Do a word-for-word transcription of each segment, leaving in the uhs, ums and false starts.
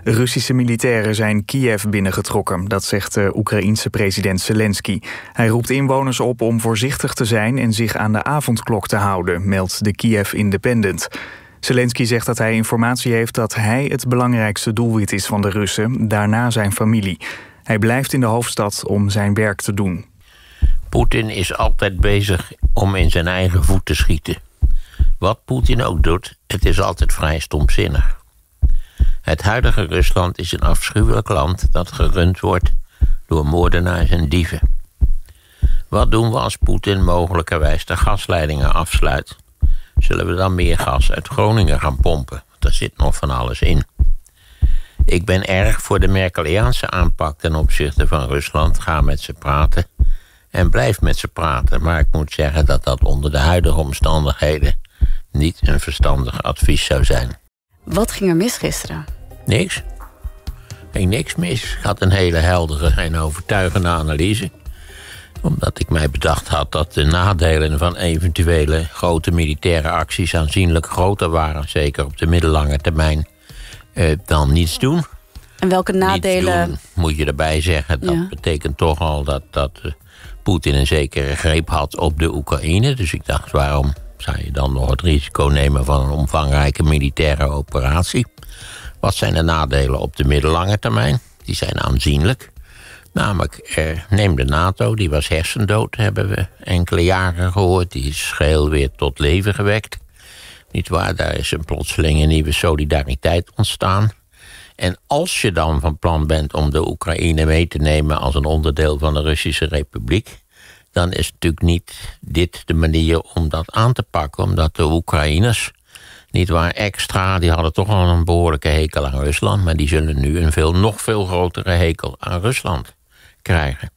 Russische militairen zijn Kiev binnengetrokken, dat zegt de Oekraïense president Zelensky. Hij roept inwoners op om voorzichtig te zijn en zich aan de avondklok te houden, meldt de Kiev Independent. Zelensky zegt dat hij informatie heeft dat hij het belangrijkste doelwit is van de Russen, daarna zijn familie. Hij blijft in de hoofdstad om zijn werk te doen. Poetin is altijd bezig om in zijn eigen voet te schieten. Wat Poetin ook doet, het is altijd vrij stomzinnig. Het huidige Rusland is een afschuwelijk land dat gerund wordt door moordenaars en dieven. Wat doen we als Poetin mogelijkerwijs de gasleidingen afsluit? Zullen we dan meer gas uit Groningen gaan pompen? Daar zit nog van alles in. Ik ben erg voor de Merkeliaanse aanpak ten opzichte van Rusland. Ga met ze praten en blijf met ze praten. Maar ik moet zeggen dat dat onder de huidige omstandigheden niet een verstandig advies zou zijn. Wat ging er mis gisteren? Niks. Ging niks mis. Ik had een hele heldere en overtuigende analyse. Omdat ik mij bedacht had dat de nadelen van eventuele grote militaire acties aanzienlijk groter waren. Zeker op de middellange termijn. Eh, dan niets doen. En welke nadelen? Niets doen, moet je erbij zeggen. Dat ja. betekent toch al dat, dat uh, Poetin een zekere greep had op de Oekraïne. Dus ik dacht, waarom zou je dan nog het risico nemen van een omvangrijke militaire operatie? Wat zijn de nadelen op de middellange termijn? Die zijn aanzienlijk. Namelijk, eh, neem de NATO, die was hersendood, hebben we enkele jaren gehoord. Die is geheel weer tot leven gewekt. Niet waar, daar is een plotselinge nieuwe solidariteit ontstaan. En als je dan van plan bent om de Oekraïne mee te nemen als een onderdeel van de Russische Republiek, dan is natuurlijk niet dit de manier om dat aan te pakken. Omdat de Oekraïners, niet waar, extra, die hadden toch al een behoorlijke hekel aan Rusland, maar die zullen nu een veel, nog veel grotere hekel aan Rusland krijgen.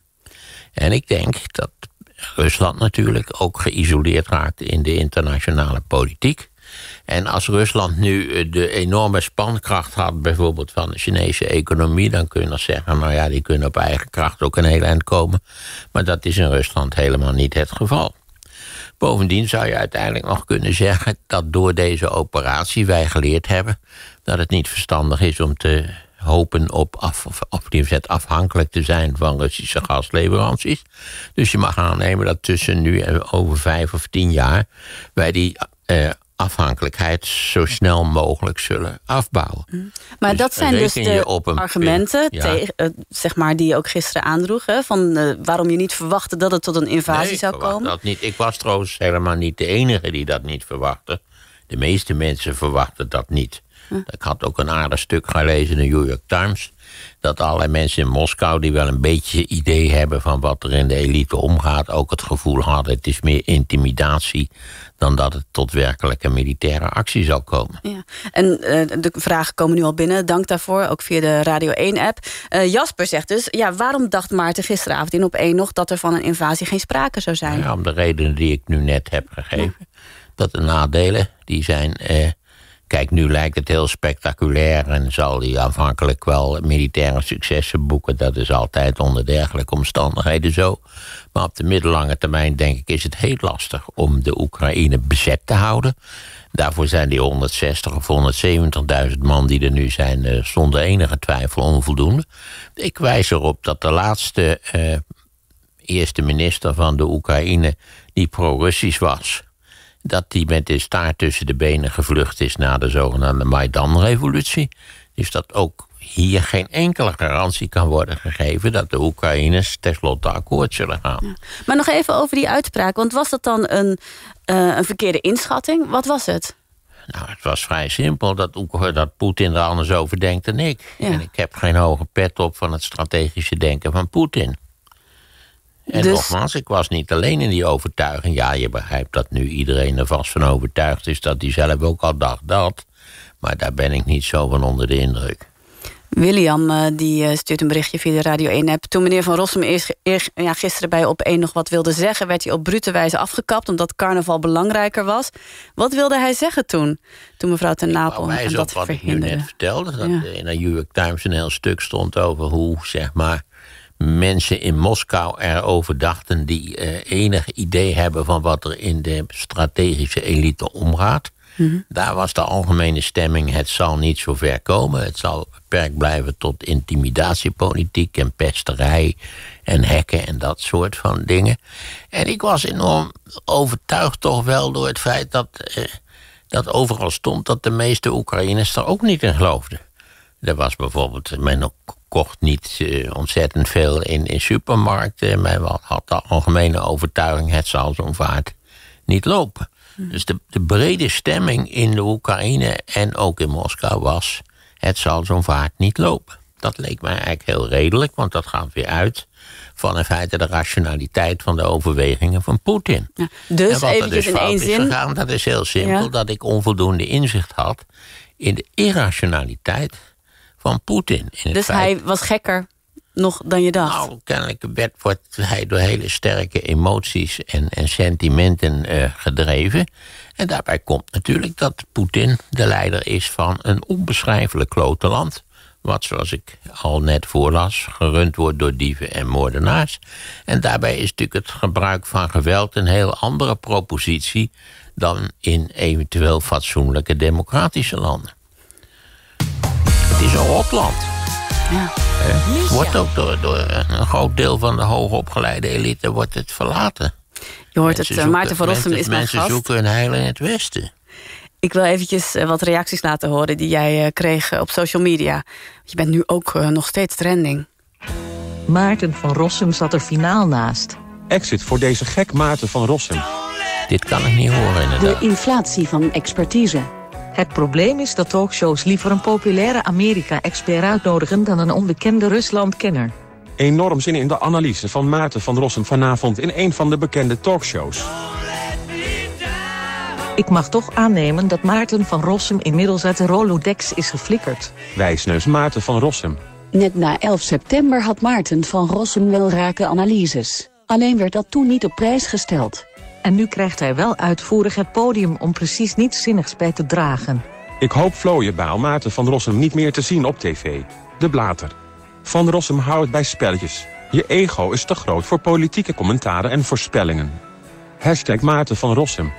En ik denk dat Rusland natuurlijk ook geïsoleerd raakt in de internationale politiek. En als Rusland nu de enorme spankracht had, bijvoorbeeld van de Chinese economie, dan kun je nog zeggen, nou ja, die kunnen op eigen kracht ook een heel eind komen. Maar dat is in Rusland helemaal niet het geval. Bovendien zou je uiteindelijk nog kunnen zeggen dat door deze operatie wij geleerd hebben dat het niet verstandig is om te hopen op af, of, of afhankelijk te zijn van Russische gasleveranties. Dus je mag aannemen dat tussen nu en over vijf of tien jaar wij die uh, afhankelijkheid zo snel mogelijk zullen afbouwen. Mm. Maar dus dat zijn dus de argumenten ja. tegen, uh, zeg maar, die je ook gisteren aandroeg, hè, van uh, waarom je niet verwachtte dat het tot een invasie nee, zou ik komen? Dat niet. Ik was trouwens helemaal niet de enige die dat niet verwachtte. De meeste mensen verwachten dat niet. Huh? Ik had ook een aardig stuk gelezen in de New York Times, dat allerlei mensen in Moskou die wel een beetje idee hebben van wat er in de elite omgaat, ook het gevoel hadden het is meer intimidatie dan dat het tot werkelijke militaire actie zal komen. Ja. En uh, de vragen komen nu al binnen, dank daarvoor, ook via de Radio één-app. Uh, Jasper zegt dus, ja, waarom dacht Maarten gisteravond in Op één nog dat er van een invasie geen sprake zou zijn? Ja, om de redenen die ik nu net heb gegeven. Ja. Dat de nadelen, die zijn Uh, Kijk, nu lijkt het heel spectaculair en zal hij aanvankelijk wel militaire successen boeken. Dat is altijd onder dergelijke omstandigheden zo. Maar op de middellange termijn, denk ik, is het heel lastig om de Oekraïne bezet te houden. Daarvoor zijn die honderdzestig of honderdzeventigduizend man die er nu zijn zonder enige twijfel onvoldoende. Ik wijs erop dat de laatste uh, eerste minister van de Oekraïne, die pro-Russisch was, dat die met de staart tussen de benen gevlucht is na de zogenaamde Maidan-revolutie. Dus dat ook hier geen enkele garantie kan worden gegeven dat de Oekraïners tenslotte akkoord zullen gaan. Ja. Maar nog even over die uitspraak, want was dat dan een, uh, een verkeerde inschatting? Wat was het? Nou, het was vrij simpel dat, dat Poetin er anders over denkt dan ik. Ja. En ik heb geen hoge pet op van het strategische denken van Poetin. En dus nogmaals, ik was niet alleen in die overtuiging. Ja, je begrijpt dat nu iedereen er vast van overtuigd is dat hij zelf ook al dacht dat. Maar daar ben ik niet zo van onder de indruk. William uh, die uh, stuurt een berichtje via de Radio één-app. Toen meneer Van Rossum eerst, eerst, ja, gisteren bij Op één nog wat wilde zeggen, werd hij op brute wijze afgekapt omdat carnaval belangrijker was. Wat wilde hij zeggen toen? Toen mevrouw Ten Napel hem dat wat verhinderde. Ik nu net vertelde, dat ja. in de New York Times een heel stuk stond over hoe, zeg maar, mensen in Moskou erover dachten die uh, enig idee hebben van wat er in de strategische elite omgaat. Mm-hmm. Daar was de algemene stemming, het zal niet zo ver komen. Het zal beperkt blijven tot intimidatiepolitiek en pesterij en hekken en dat soort van dingen. En ik was enorm overtuigd toch wel door het feit dat, eh, dat overal stond dat de meeste Oekraïners er ook niet in geloofden. Er was bijvoorbeeld, men kocht niet uh, ontzettend veel in, in supermarkten. Men had de algemene overtuiging, het zal zo'n vaart niet lopen. Hmm. Dus de, de brede stemming in de Oekraïne en ook in Moskou was, het zal zo'n vaart niet lopen. Dat leek mij eigenlijk heel redelijk, want dat gaat weer uit van in feite de rationaliteit van de overwegingen van Poetin. Ja, dus en wat er dus in fout één is zin. gegaan, dat is heel simpel, ja. Dat ik onvoldoende inzicht had in de irrationaliteit van Poetin. Dus feit, hij was gekker nog dan je dacht? Nou, kennelijk werd, wordt hij door hele sterke emoties en, en sentimenten uh, gedreven. En daarbij komt natuurlijk dat Poetin de leider is van een onbeschrijfelijk klote land. Wat, zoals ik al net voorlas, gerund wordt door dieven en moordenaars. En daarbij is natuurlijk het gebruik van geweld een heel andere propositie dan in eventueel fatsoenlijke democratische landen. Het is een rotland. Ja. Het wordt ook door, door een groot deel van de hoogopgeleide elite wordt het verlaten. Je hoort mensen het, zoeken, Maarten van Rossum is mijn gast. Mensen zoeken hun heil in het Westen. Ik wil eventjes wat reacties laten horen die jij kreeg op social media. Je bent nu ook nog steeds trending. Maarten van Rossum zat er finaal naast. Exit voor deze gek Maarten van Rossum. Dit kan ik niet horen inderdaad. De inflatie van expertise. Het probleem is dat talkshows liever een populaire Amerika-expert uitnodigen dan een onbekende Rusland-kenner. Enorm zin in de analyse van Maarten van Rossum vanavond in een van de bekende talkshows. Ik mag toch aannemen dat Maarten van Rossum inmiddels uit de Rolodex is geflikkerd. Wijsneus Maarten van Rossum. Net na elf september had Maarten van Rossum wel rake analyses. Alleen werd dat toen niet op prijs gesteld. En nu krijgt hij wel uitvoerig het podium om precies niets zinnigs bij te dragen. Ik hoop vlooiebaal Maarten van Rossum niet meer te zien op tv. De blater. Van Rossum houdt bij spelletjes. Je ego is te groot voor politieke commentaren en voorspellingen. Hashtag Maarten van Rossum.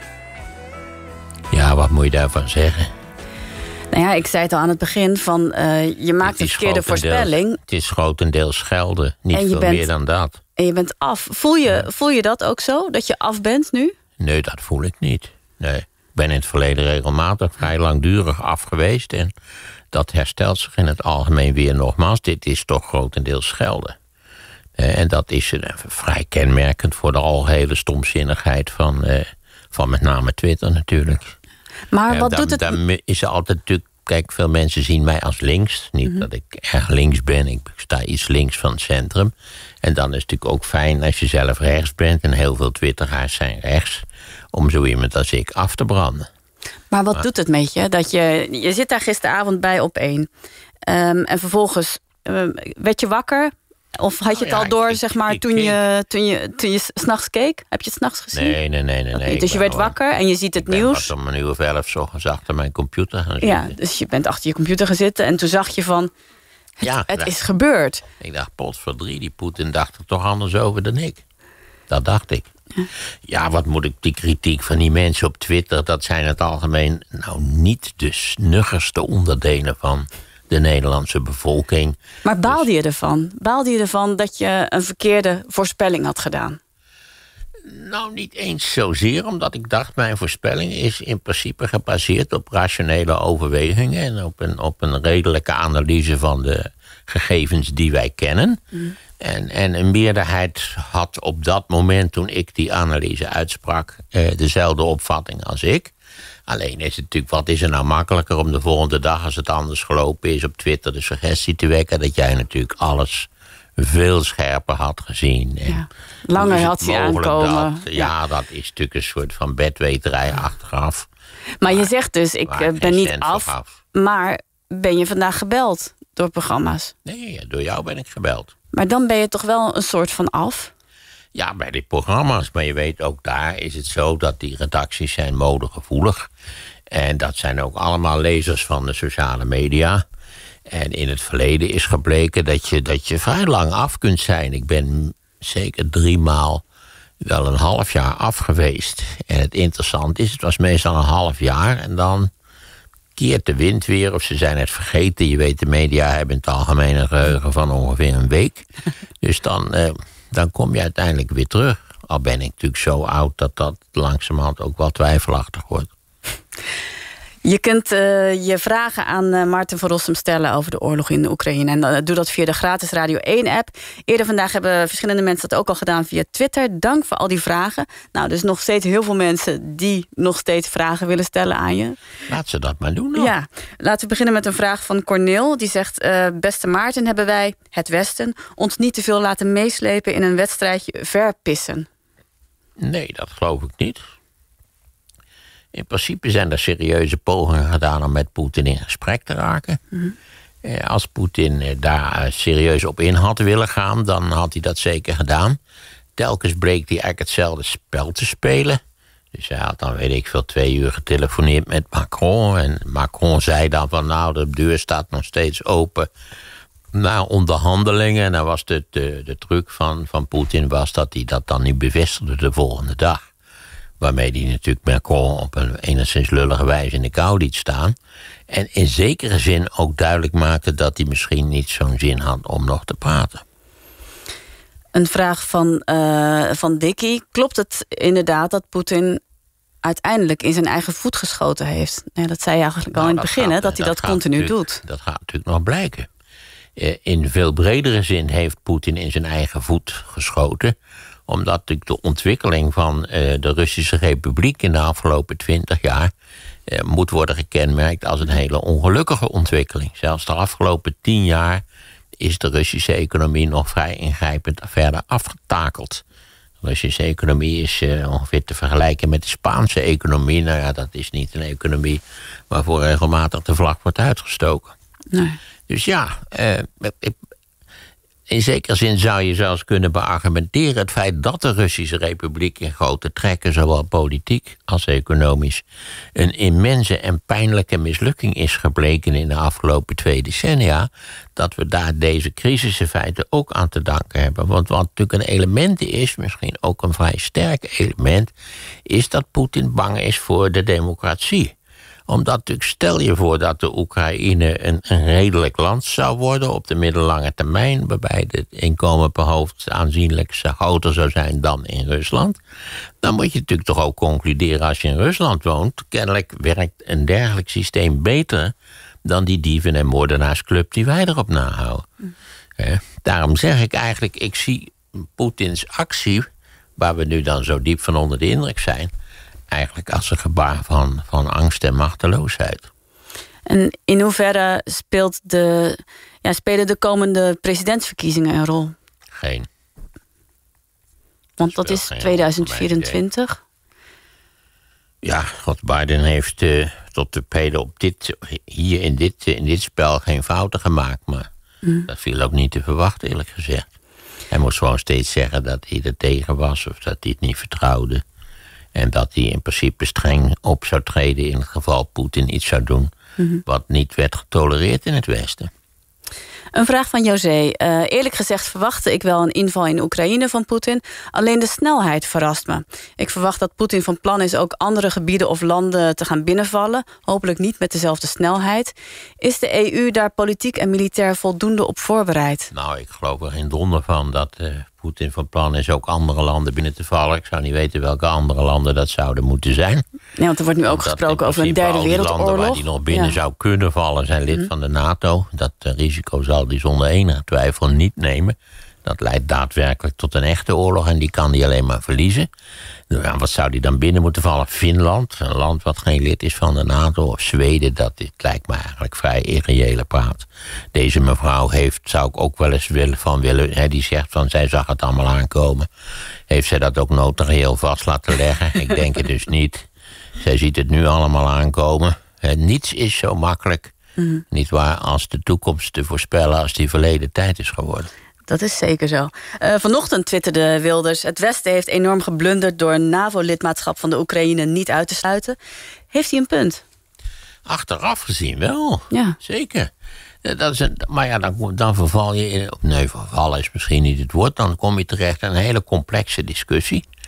Ja, wat moet je daarvan zeggen? Nou ja, ik zei het al aan het begin, van uh, je maakt een verkeerde voorspelling. Het is grotendeels schelden, niet veel bent, meer dan dat. En je bent af. Voel je, voel je dat ook zo, dat je af bent nu? Nee, dat voel ik niet. Nee, ik ben in het verleden regelmatig vrij langdurig af geweest. En dat herstelt zich in het algemeen weer nogmaals. Dit is toch grotendeels schelden. Uh, en dat is uh, vrij kenmerkend voor de algehele stomzinnigheid van, uh, van met name Twitter natuurlijk. Maar wat uh, doet het... Dan is er altijd natuurlijk... Kijk, veel mensen zien mij als links. Niet mm-hmm. dat ik erg links ben. Ik sta iets links van het centrum. En dan is het natuurlijk ook fijn als je zelf rechts bent... en heel veel twitteraars zijn rechts... om zo iemand als ik af te branden. Maar wat maar, doet het met je? Dat je, je zit daar gisteravond bij op één. Um, en vervolgens um, werd je wakker... Of had je het nou ja, al door, ik, zeg maar, ik, toen, ik, je, toen je, toen je 's nachts keek? Heb je het 's nachts gezien? Nee, nee, nee. nee, okay, nee dus je werd wakker en je ziet het ik nieuws. Ik ben om een uur of elf 's ochtends achter mijn computer gaan zitten. Ja, dus je bent achter je computer gaan zitten en toen zag je van... Het, ja, het is gebeurd. Ik dacht, potverdrie, die Poetin dacht er toch anders over dan ik. Dat dacht ik. Ja. ja, wat moet ik, die kritiek van die mensen op Twitter... dat zijn het algemeen nou niet de snuggerste onderdelen van... de Nederlandse bevolking. Maar baalde je ervan? Baalde je ervan dat je een verkeerde voorspelling had gedaan? Nou, niet eens zozeer, omdat ik dacht... mijn voorspelling is in principe gebaseerd op rationele overwegingen... en op een, op een redelijke analyse van de gegevens die wij kennen. Mm. En, en een meerderheid had op dat moment, toen ik die analyse uitsprak... Eh, dezelfde opvatting als ik... Alleen is het natuurlijk, wat is er nou makkelijker om de volgende dag... als het anders gelopen is op Twitter de suggestie te wekken... dat jij natuurlijk alles veel scherper had gezien. En ja. Langer had hij aankomen. Dat, ja, ja, dat is natuurlijk een soort van bedweterij achteraf. Maar, maar je zegt dus, ik ben niet af, af... maar ben je vandaag gebeld door programma's? Nee, ja, door jou ben ik gebeld. Maar dan ben je toch wel een soort van af... Ja, bij die programma's. Maar je weet, ook daar is het zo dat die redacties zijn modegevoelig. En dat zijn ook allemaal lezers van de sociale media. En in het verleden is gebleken dat je, dat je vrij lang af kunt zijn. Ik ben zeker drie maal wel een half jaar af geweest. En het interessant is, het was meestal een half jaar en dan keert de wind weer of ze zijn het vergeten. Je weet, de media hebben het algemene geheugen van ongeveer een week. Dus dan, eh, dan kom je uiteindelijk weer terug. Al ben ik natuurlijk zo oud dat dat langzamerhand ook wel twijfelachtig wordt. Je kunt uh, je vragen aan uh, Maarten van Rossum stellen over de oorlog in de Oekraïne. En uh, doe dat via de gratis Radio één-app. Eerder vandaag hebben verschillende mensen dat ook al gedaan via Twitter. Dank voor al die vragen. Nou, dus nog steeds heel veel mensen die nog steeds vragen willen stellen aan je. Laat ze dat maar doen. Hoor. Ja, laten we beginnen met een vraag van Cornel. Die zegt, uh, beste Maarten, hebben wij, het Westen, ons niet te veel laten meeslepen in een wedstrijdje verpissen? Nee, dat geloof ik niet. In principe zijn er serieuze pogingen gedaan om met Poetin in gesprek te raken. Mm-hmm. Als Poetin daar serieus op in had willen gaan, dan had hij dat zeker gedaan. Telkens bleek hij eigenlijk hetzelfde spel te spelen. Dus hij had dan, weet ik veel, twee uur getelefoneerd met Macron. En Macron zei dan van, nou, de deur staat nog steeds open naar onderhandelingen. En dan was de, de, de truc van, van Poetin was dat hij dat dan niet bevestigde de volgende dag. Waarmee hij natuurlijk Macron op een enigszins lullige wijze in de kou liet staan. En in zekere zin ook duidelijk maakte dat hij misschien niet zo'n zin had om nog te praten. Een vraag van, uh, van Dickie. Klopt het inderdaad dat Poetin uiteindelijk in zijn eigen voet geschoten heeft? Ja, dat zei je eigenlijk nou, al in het begin, gaat, dat hij dat, dat continu doet. Dat gaat natuurlijk nog blijken. In veel bredere zin heeft Poetin in zijn eigen voet geschoten, omdat natuurlijk de ontwikkeling van uh, de Russische Republiek in de afgelopen twintig jaar uh, moet worden gekenmerkt als een hele ongelukkige ontwikkeling. Zelfs de afgelopen tien jaar is de Russische economie nog vrij ingrijpend verder afgetakeld. De Russische economie is uh, ongeveer te vergelijken met de Spaanse economie. Nou ja, dat is niet een economie waarvoor regelmatig de vlag wordt uitgestoken. Nee. Dus ja, uh, ik, in zekere zin zou je zelfs kunnen beargumenteren het feit dat de Russische Republiek in grote trekken, zowel politiek als economisch, een immense en pijnlijke mislukking is gebleken in de afgelopen twee decennia, dat we daar deze crisis in feite ook aan te danken hebben. Want wat natuurlijk een element is, misschien ook een vrij sterk element, is dat Poetin bang is voor de democratie. Omdat natuurlijk, stel je voor dat de Oekraïne een, een redelijk land zou worden op de middellange termijn, waarbij het inkomen per hoofd aanzienlijk groter zou zijn dan in Rusland, dan moet je natuurlijk toch ook concluderen, als je in Rusland woont, kennelijk werkt een dergelijk systeem beter dan die dieven- en moordenaarsclub die wij erop nahouden. Mm. Eh, daarom zeg ik eigenlijk, ik zie Poetins actie, waar we nu dan zo diep van onder de indruk zijn, eigenlijk als een gebaar van, van angst en machteloosheid. En in hoeverre speelt de, ja, spelen de komende presidentsverkiezingen een rol? Geen. Want dat is tweeduizend vierentwintig. Ja, God, Biden heeft uh, tot de heden op dit, hier in dit, in dit spel geen fouten gemaakt. Maar mm. dat viel ook niet te verwachten, eerlijk gezegd. Hij moest gewoon steeds zeggen dat hij er tegen was of dat hij het niet vertrouwde. En dat hij in principe streng op zou treden in het geval Poetin iets zou doen mm-hmm. wat niet werd getolereerd in het Westen. Een vraag van José. Uh, eerlijk gezegd verwachtte ik wel een inval in Oekraïne van Poetin. Alleen de snelheid verrast me. Ik verwacht dat Poetin van plan is ook andere gebieden of landen te gaan binnenvallen. Hopelijk niet met dezelfde snelheid. Is de E U daar politiek en militair voldoende op voorbereid? Nou, ik geloof er geen donder van dat uh, Poetin van plan is ook andere landen binnen te vallen. Ik zou niet weten welke andere landen dat zouden moeten zijn. Ja, want er wordt nu ook Omdat gesproken over een derde wereldoorlog. Landen waar die nog binnen ja. zou kunnen vallen zijn lid mm-hmm. van de NATO. Dat uh, risico zal die zonder enige twijfel niet nemen. Dat leidt daadwerkelijk tot een echte oorlog en die kan die alleen maar verliezen. Nou, wat zou die dan binnen moeten vallen? Finland, een land wat geen lid is van de NATO, of Zweden, dat dit lijkt me eigenlijk vrij irreële praat. Deze mevrouw heeft, zou ik ook wel eens willen van willen, hè, die zegt van zij zag het allemaal aankomen. Heeft zij dat ook notarieel vast laten leggen? Ik denk het dus niet. Zij ziet het nu allemaal aankomen. Hè, niets is zo makkelijk, mm. niet waar, als de toekomst te voorspellen als die verleden tijd is geworden. Dat is zeker zo. Uh, vanochtend twitterde Wilders: het Westen heeft enorm geblunderd door een NAVO-lidmaatschap van de Oekraïne niet uit te sluiten. Heeft hij een punt? Achteraf gezien wel, ja. Zeker. Dat is een, maar ja, dan, dan verval je in... Nee, vervallen is misschien niet het woord. Dan kom je terecht in een hele complexe discussie.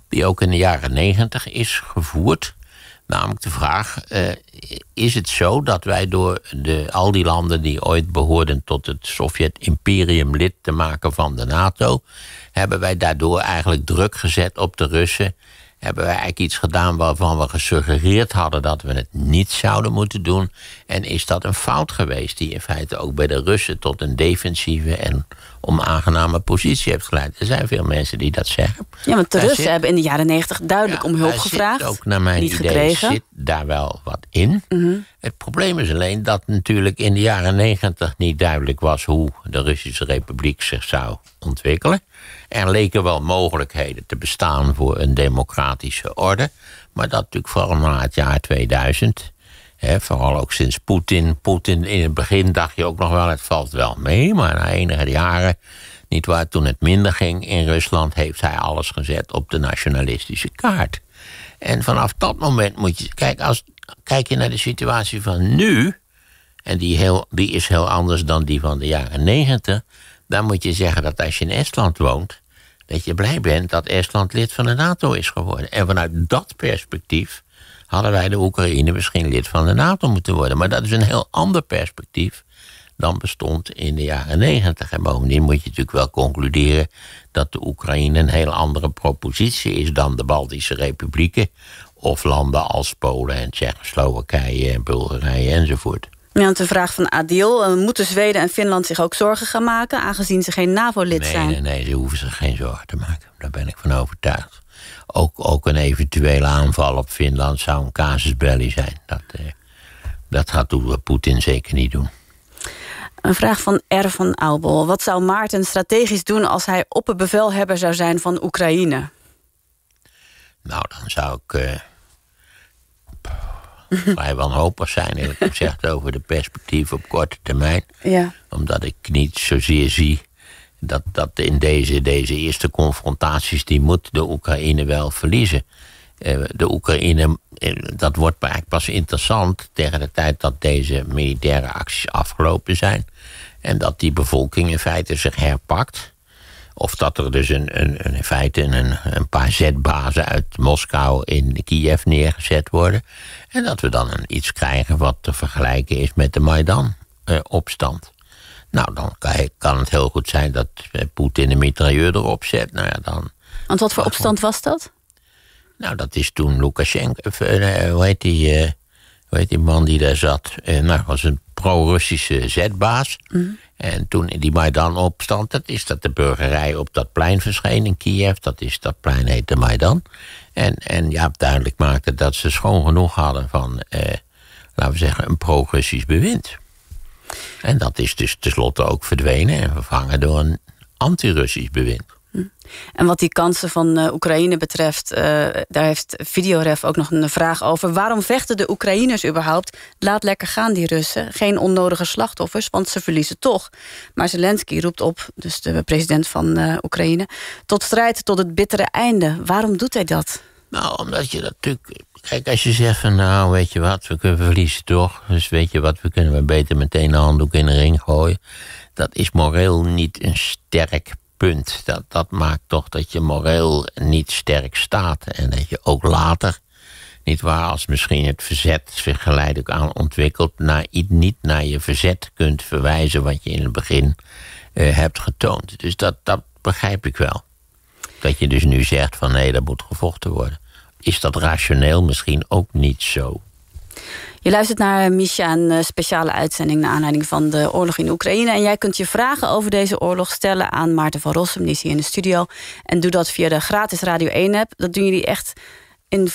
die ook in de jaren negentig is gevoerd. Namelijk de vraag, uh, is het zo dat wij door de, al die landen die ooit behoorden tot het Sovjet-imperium lid te maken van de NATO, hebben wij daardoor eigenlijk druk gezet op de Russen? Hebben wij eigenlijk iets gedaan waarvan we gesuggereerd hadden dat we het niet zouden moeten doen? En is dat een fout geweest die in feite ook bij de Russen tot een defensieve en onaangename positie heeft geleid? Er zijn veel mensen die dat zeggen. Ja, want de daar Russen zit, hebben in de jaren negentig duidelijk ja, om hulp daar gevraagd. Zit ook naar mijn niet idee gekregen. Zit daar wel wat in. Mm-hmm. Het probleem is alleen dat natuurlijk in de jaren negentig niet duidelijk was hoe de Russische Republiek zich zou ontwikkelen. Er leken wel mogelijkheden te bestaan voor een democratische orde. Maar dat natuurlijk vooral na het jaar tweeduizend. Hè, vooral ook sinds Poetin. Poetin in het begin dacht je ook nog wel, het valt wel mee. Maar na enige jaren, niet waar, toen het minder ging in Rusland, heeft hij alles gezet op de nationalistische kaart. En vanaf dat moment moet je, kijk, als, kijk je naar de situatie van nu, en die, heel, die is heel anders dan die van de jaren negentig, dan moet je zeggen dat als je in Estland woont, dat je blij bent dat Estland lid van de NATO is geworden. En vanuit dat perspectief hadden wij de Oekraïne misschien lid van de NATO moeten worden. Maar dat is een heel ander perspectief dan bestond in de jaren negentig. En bovendien moet je natuurlijk wel concluderen dat de Oekraïne een heel andere propositie is dan de Baltische Republieken of landen als Polen en Tsjechoslowakije en Bulgarije enzovoort. Ja, want de vraag van Adil, moeten Zweden en Finland zich ook zorgen gaan maken, aangezien ze geen NAVO-lid nee, zijn? Nee, nee, ze hoeven zich geen zorgen te maken. Daar ben ik van overtuigd. Ook, ook een eventuele aanval op Finland zou een casus belli zijn. Dat, eh, dat gaat Poetin zeker niet doen. Een vraag van R. van Aubel. Wat zou Maarten strategisch doen als hij opperbevelhebber zou zijn van Oekraïne? Nou, dan zou ik Uh, vrij wanhopig zijn, eerlijk gezegd, over de perspectieven op korte termijn. Ja. Omdat ik niet zozeer zie dat, dat in deze, deze eerste confrontaties, die moet de Oekraïne wel verliezen. De Oekraïne, dat wordt eigenlijk pas interessant tegen de tijd dat deze militaire acties afgelopen zijn. En dat die bevolking in feite zich herpakt. Of dat er dus een, een, in feite een, een paar zetbazen uit Moskou in Kiev neergezet worden. En dat we dan een, iets krijgen wat te vergelijken is met de Maidan-opstand. Uh, nou, dan kan, kan het heel goed zijn dat uh, Poetin een mitrailleur erop zet. Nou ja, dan. Want wat voor opstand was dat? Nou, dat is toen Lukashenko, uh, hoe heet die, uh, hoe heet die man die daar zat? Uh, nou, was een pro-Russische zetbaas. Mm. En toen in die Maidan-opstand, dat is dat de burgerij op dat plein verscheen in Kiev. Dat, is, dat plein heet de Maidan. En, en ja, duidelijk maakte dat ze schoon genoeg hadden van, eh, laten we zeggen, een pro-Russisch bewind. En dat is dus tenslotte ook verdwenen en vervangen door een anti-Russisch bewind. En wat die kansen van uh, Oekraïne betreft, uh, daar heeft Videoref ook nog een vraag over. Waarom vechten de Oekraïners überhaupt? Laat lekker gaan die Russen. Geen onnodige slachtoffers, want ze verliezen toch. Maar Zelensky roept op, dus de president van uh, Oekraïne, tot strijd tot het bittere einde. Waarom doet hij dat? Nou, omdat je dat natuurlijk. Kijk, als je zegt van nou, weet je wat, we kunnen verliezen toch. Dus weet je wat, we kunnen we beter meteen een handdoek in de ring gooien. Dat is moreel niet een sterk punt. Dat, dat maakt toch dat je moreel niet sterk staat. En dat je ook later, niet waar, als misschien het verzet zich geleidelijk aan ontwikkelt, naar, niet naar je verzet kunt verwijzen wat je in het begin uh, hebt getoond. Dus dat, dat begrijp ik wel. Dat je dus nu zegt van nee, dat moet gevochten worden. Is dat rationeel? Misschien ook niet zo. Je luistert naar Misha, een speciale uitzending naar aanleiding van de oorlog in Oekraïne. En jij kunt je vragen over deze oorlog stellen aan Maarten van Rossum, die is hier in de studio. En doe dat via de gratis Radio één app. Dat doen jullie echt in,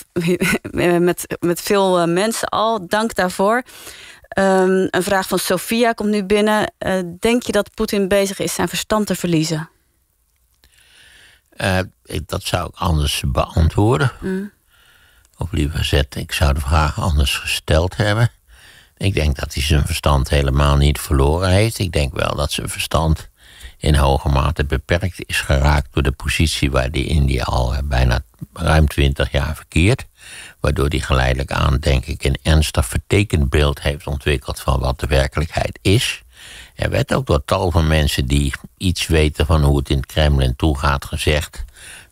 met, met veel mensen al. Dank daarvoor. Um, een vraag van Sofia komt nu binnen. Uh, denk je dat Poetin bezig is zijn verstand te verliezen? Uh, dat zou ik anders beantwoorden. Mm. Of liever gezegd, ik zou de vraag anders gesteld hebben. Ik denk dat hij zijn verstand helemaal niet verloren heeft. Ik denk wel dat zijn verstand in hoge mate beperkt is geraakt door de positie waar hij in die al bijna ruim twintig jaar verkeert. Waardoor hij geleidelijk aan, denk ik, een ernstig vertekend beeld heeft ontwikkeld van wat de werkelijkheid is. Er werd ook door tal van mensen die iets weten van hoe het in het Kremlin toegaat gezegd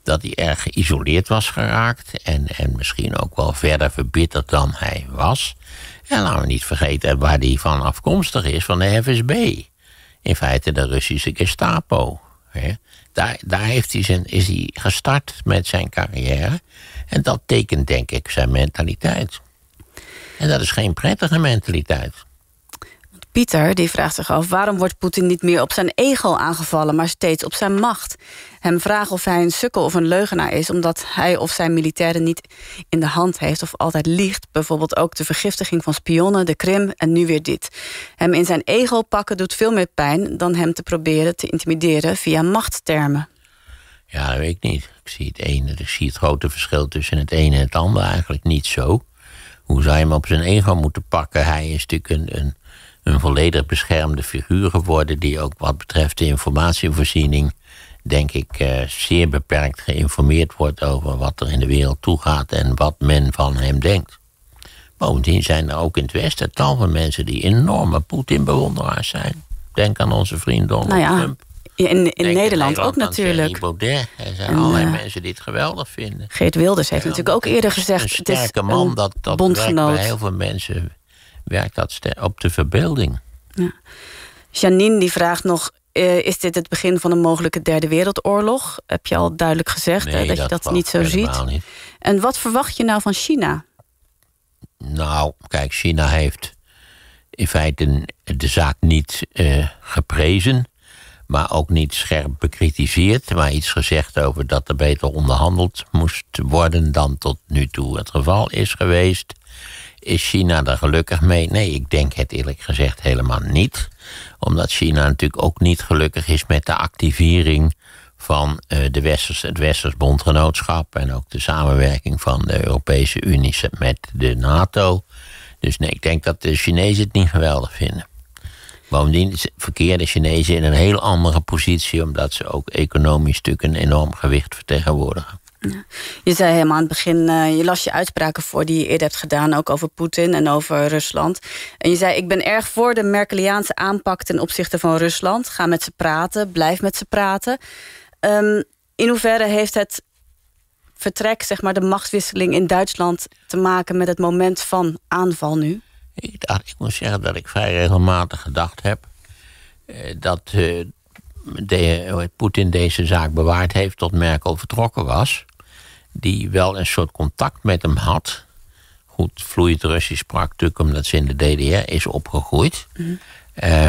dat hij erg geïsoleerd was geraakt. En, en misschien ook wel verder verbitterd dan hij was. En laten we niet vergeten waar hij van afkomstig is, van de F S B. In feite de Russische Gestapo. Hè. Daar, daar heeft hij zijn, is hij gestart met zijn carrière. En dat tekent, denk ik, zijn mentaliteit. En dat is geen prettige mentaliteit. Pieter die vraagt zich af, waarom wordt Poetin niet meer op zijn ego aangevallen, maar steeds op zijn macht? Hem vragen of hij een sukkel of een leugenaar is, omdat hij of zijn militairen niet in de hand heeft of altijd liegt. Bijvoorbeeld ook de vergiftiging van spionnen, de Krim en nu weer dit. Hem in zijn ego pakken doet veel meer pijn dan hem te proberen te intimideren via machttermen. Ja, dat weet ik niet. Ik zie het ene, ik zie het grote verschil tussen het ene en het andere eigenlijk niet zo. Hoe zou je hem op zijn ego moeten pakken? Hij is natuurlijk een, een, een volledig beschermde figuur geworden, die ook wat betreft de informatievoorziening, denk ik, eh, zeer beperkt geïnformeerd wordt over wat er in de wereld toegaat en wat men van hem denkt. Bovendien zijn er ook in het Westen tal van mensen die enorme Poetin-bewonderaars zijn. Denk aan onze vriend Donald nou ja, Trump. In, in Denk Nederland, Nederland ook natuurlijk. Baudet. Er zijn en, allerlei uh, mensen die het geweldig vinden. Geert Wilders heeft ja, natuurlijk ook eerder gezegd, een sterke het is man, een dat, dat bondgenoot. Werkt bij heel veel mensen werkt dat op de verbeelding. Ja. Janine die vraagt nog, uh, is dit het begin van een mogelijke derde wereldoorlog? Heb je al duidelijk gezegd nee, hè, dat, dat je dat niet zo ziet? Niet. En wat verwacht je nou van China? Nou, kijk, China heeft in feite de zaak niet uh, geprezen, maar ook niet scherp bekritiseerd, maar iets gezegd over dat er beter onderhandeld moest worden dan tot nu toe het geval is geweest. Is China er gelukkig mee? Nee, ik denk het eerlijk gezegd helemaal niet. Omdat China natuurlijk ook niet gelukkig is met de activering van uh, de Westers, het Westers bondgenootschap en ook de samenwerking van de Europese Unie met de NATO. Dus nee, ik denk dat de Chinezen het niet geweldig vinden. Bovendien verkeren de Chinezen in een heel andere positie, omdat ze ook economisch natuurlijk een enorm gewicht vertegenwoordigen. Ja. Je zei helemaal aan het begin, uh, je las je uitspraken voor die je eerder hebt gedaan, ook over Poetin en over Rusland. En je zei, ik ben erg voor de Merkeliaanse aanpak ten opzichte van Rusland. Ga met ze praten, blijf met ze praten. Um, in hoeverre heeft het vertrek, zeg maar de machtswisseling in Duitsland, te maken met het moment van aanval nu? Ik, dacht, ik moet zeggen dat ik vrij regelmatig gedacht heb eh, dat eh, de, Poetin deze zaak bewaard heeft tot Merkel vertrokken was. Die wel een soort contact met hem had. Goed, vloeiend Russisch sprak natuurlijk omdat ze in de D D R is opgegroeid. Mm-hmm. Uh,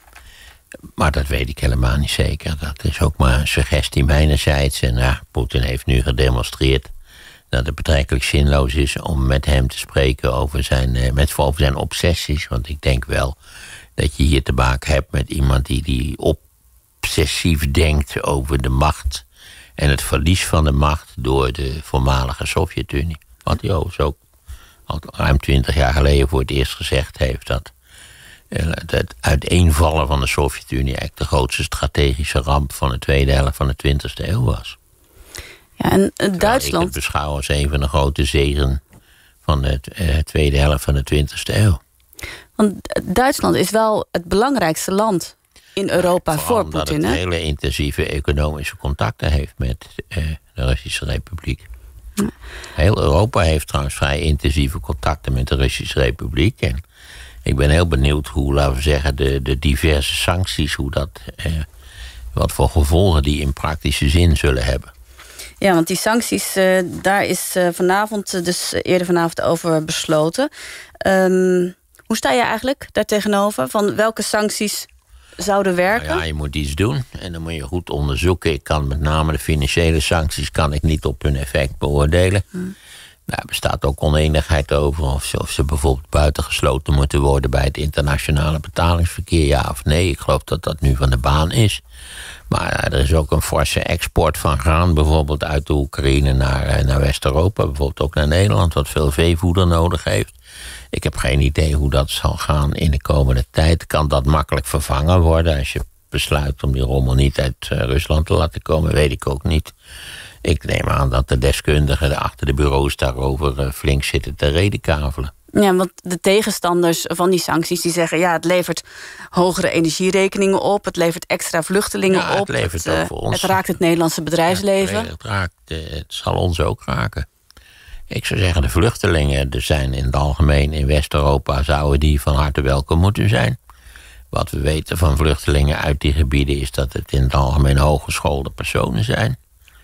maar dat weet ik helemaal niet zeker. Dat is ook maar een suggestie mijnerzijds. En ja, Poetin heeft nu gedemonstreerd dat het betrekkelijk zinloos is om met hem te spreken over zijn, met, over zijn obsessies. Want ik denk wel dat je hier te maken hebt met iemand die, die obsessief denkt over de macht en het verlies van de macht door de voormalige Sovjet-Unie. Wat hij overigens ook al ruim twintig jaar geleden voor het eerst gezegd heeft, dat het uiteenvallen van de Sovjet-Unie eigenlijk de grootste strategische ramp van de tweede helft van de twintigste eeuw was. Ja, en Duitsland. Ik het beschouw als een van de grote zegen van de uh, tweede helft van de twintigste eeuw. Want Duitsland is wel het belangrijkste land in Europa ja, voor Poetin. Omdat het hele intensieve economische contacten heeft met uh, de Russische Republiek. Ja. Heel Europa heeft trouwens vrij intensieve contacten met de Russische Republiek. En ik ben heel benieuwd hoe, laten we zeggen, de, de diverse sancties, hoe dat, uh, wat voor gevolgen die in praktische zin zullen hebben. Ja, want die sancties, uh, daar is uh, vanavond, dus eerder vanavond over besloten. Um, hoe sta je eigenlijk daar tegenover? Van welke sancties zouden werken? Nou ja, je moet iets doen en dan moet je goed onderzoeken. Ik kan met name de financiële sancties kan ik niet op hun effect beoordelen. Hmm. Nou, er bestaat ook oneenigheid over of ze, of ze bijvoorbeeld buitengesloten moeten worden bij het internationale betalingsverkeer, ja of nee. Ik geloof dat dat nu van de baan is. Maar er is ook een forse export van graan, bijvoorbeeld uit de Oekraïne naar, naar West-Europa. Bijvoorbeeld ook naar Nederland, wat veel veevoeder nodig heeft. Ik heb geen idee hoe dat zal gaan in de komende tijd. Kan dat makkelijk vervangen worden als je besluit om die rommel niet uit uh, Rusland te laten komen? Weet ik ook niet. Ik neem aan dat de deskundigen achter de bureaus daarover uh, flink zitten te redekavelen. Ja, want de tegenstanders van die sancties die zeggen... ja, het levert hogere energierekeningen op, het levert extra vluchtelingen ja, op. Het levert het, ook voor ons. Het raakt het Nederlandse bedrijfsleven. Ja, het, raakt, het zal ons ook raken. Ik zou zeggen, de vluchtelingen er zijn in het algemeen in West-Europa... zouden die van harte welkom moeten zijn. Wat we weten van vluchtelingen uit die gebieden... is dat het in het algemeen hooggeschoolde personen zijn.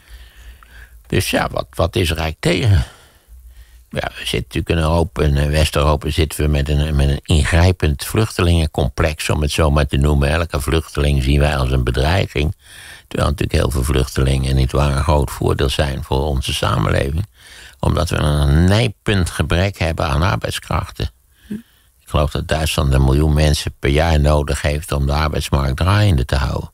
Dus ja, wat, wat is er eigenlijk tegen? Ja, we zitten natuurlijk in Europa, in West-Europa zitten we met een, met een ingrijpend vluchtelingencomplex, om het zo maar te noemen. Elke vluchteling zien wij als een bedreiging. Terwijl natuurlijk heel veel vluchtelingen niet waar een groot voordeel zijn voor onze samenleving. Omdat we een nijpend gebrek hebben aan arbeidskrachten. Ik geloof dat Duitsland een miljoen mensen per jaar nodig heeft om de arbeidsmarkt draaiende te houden.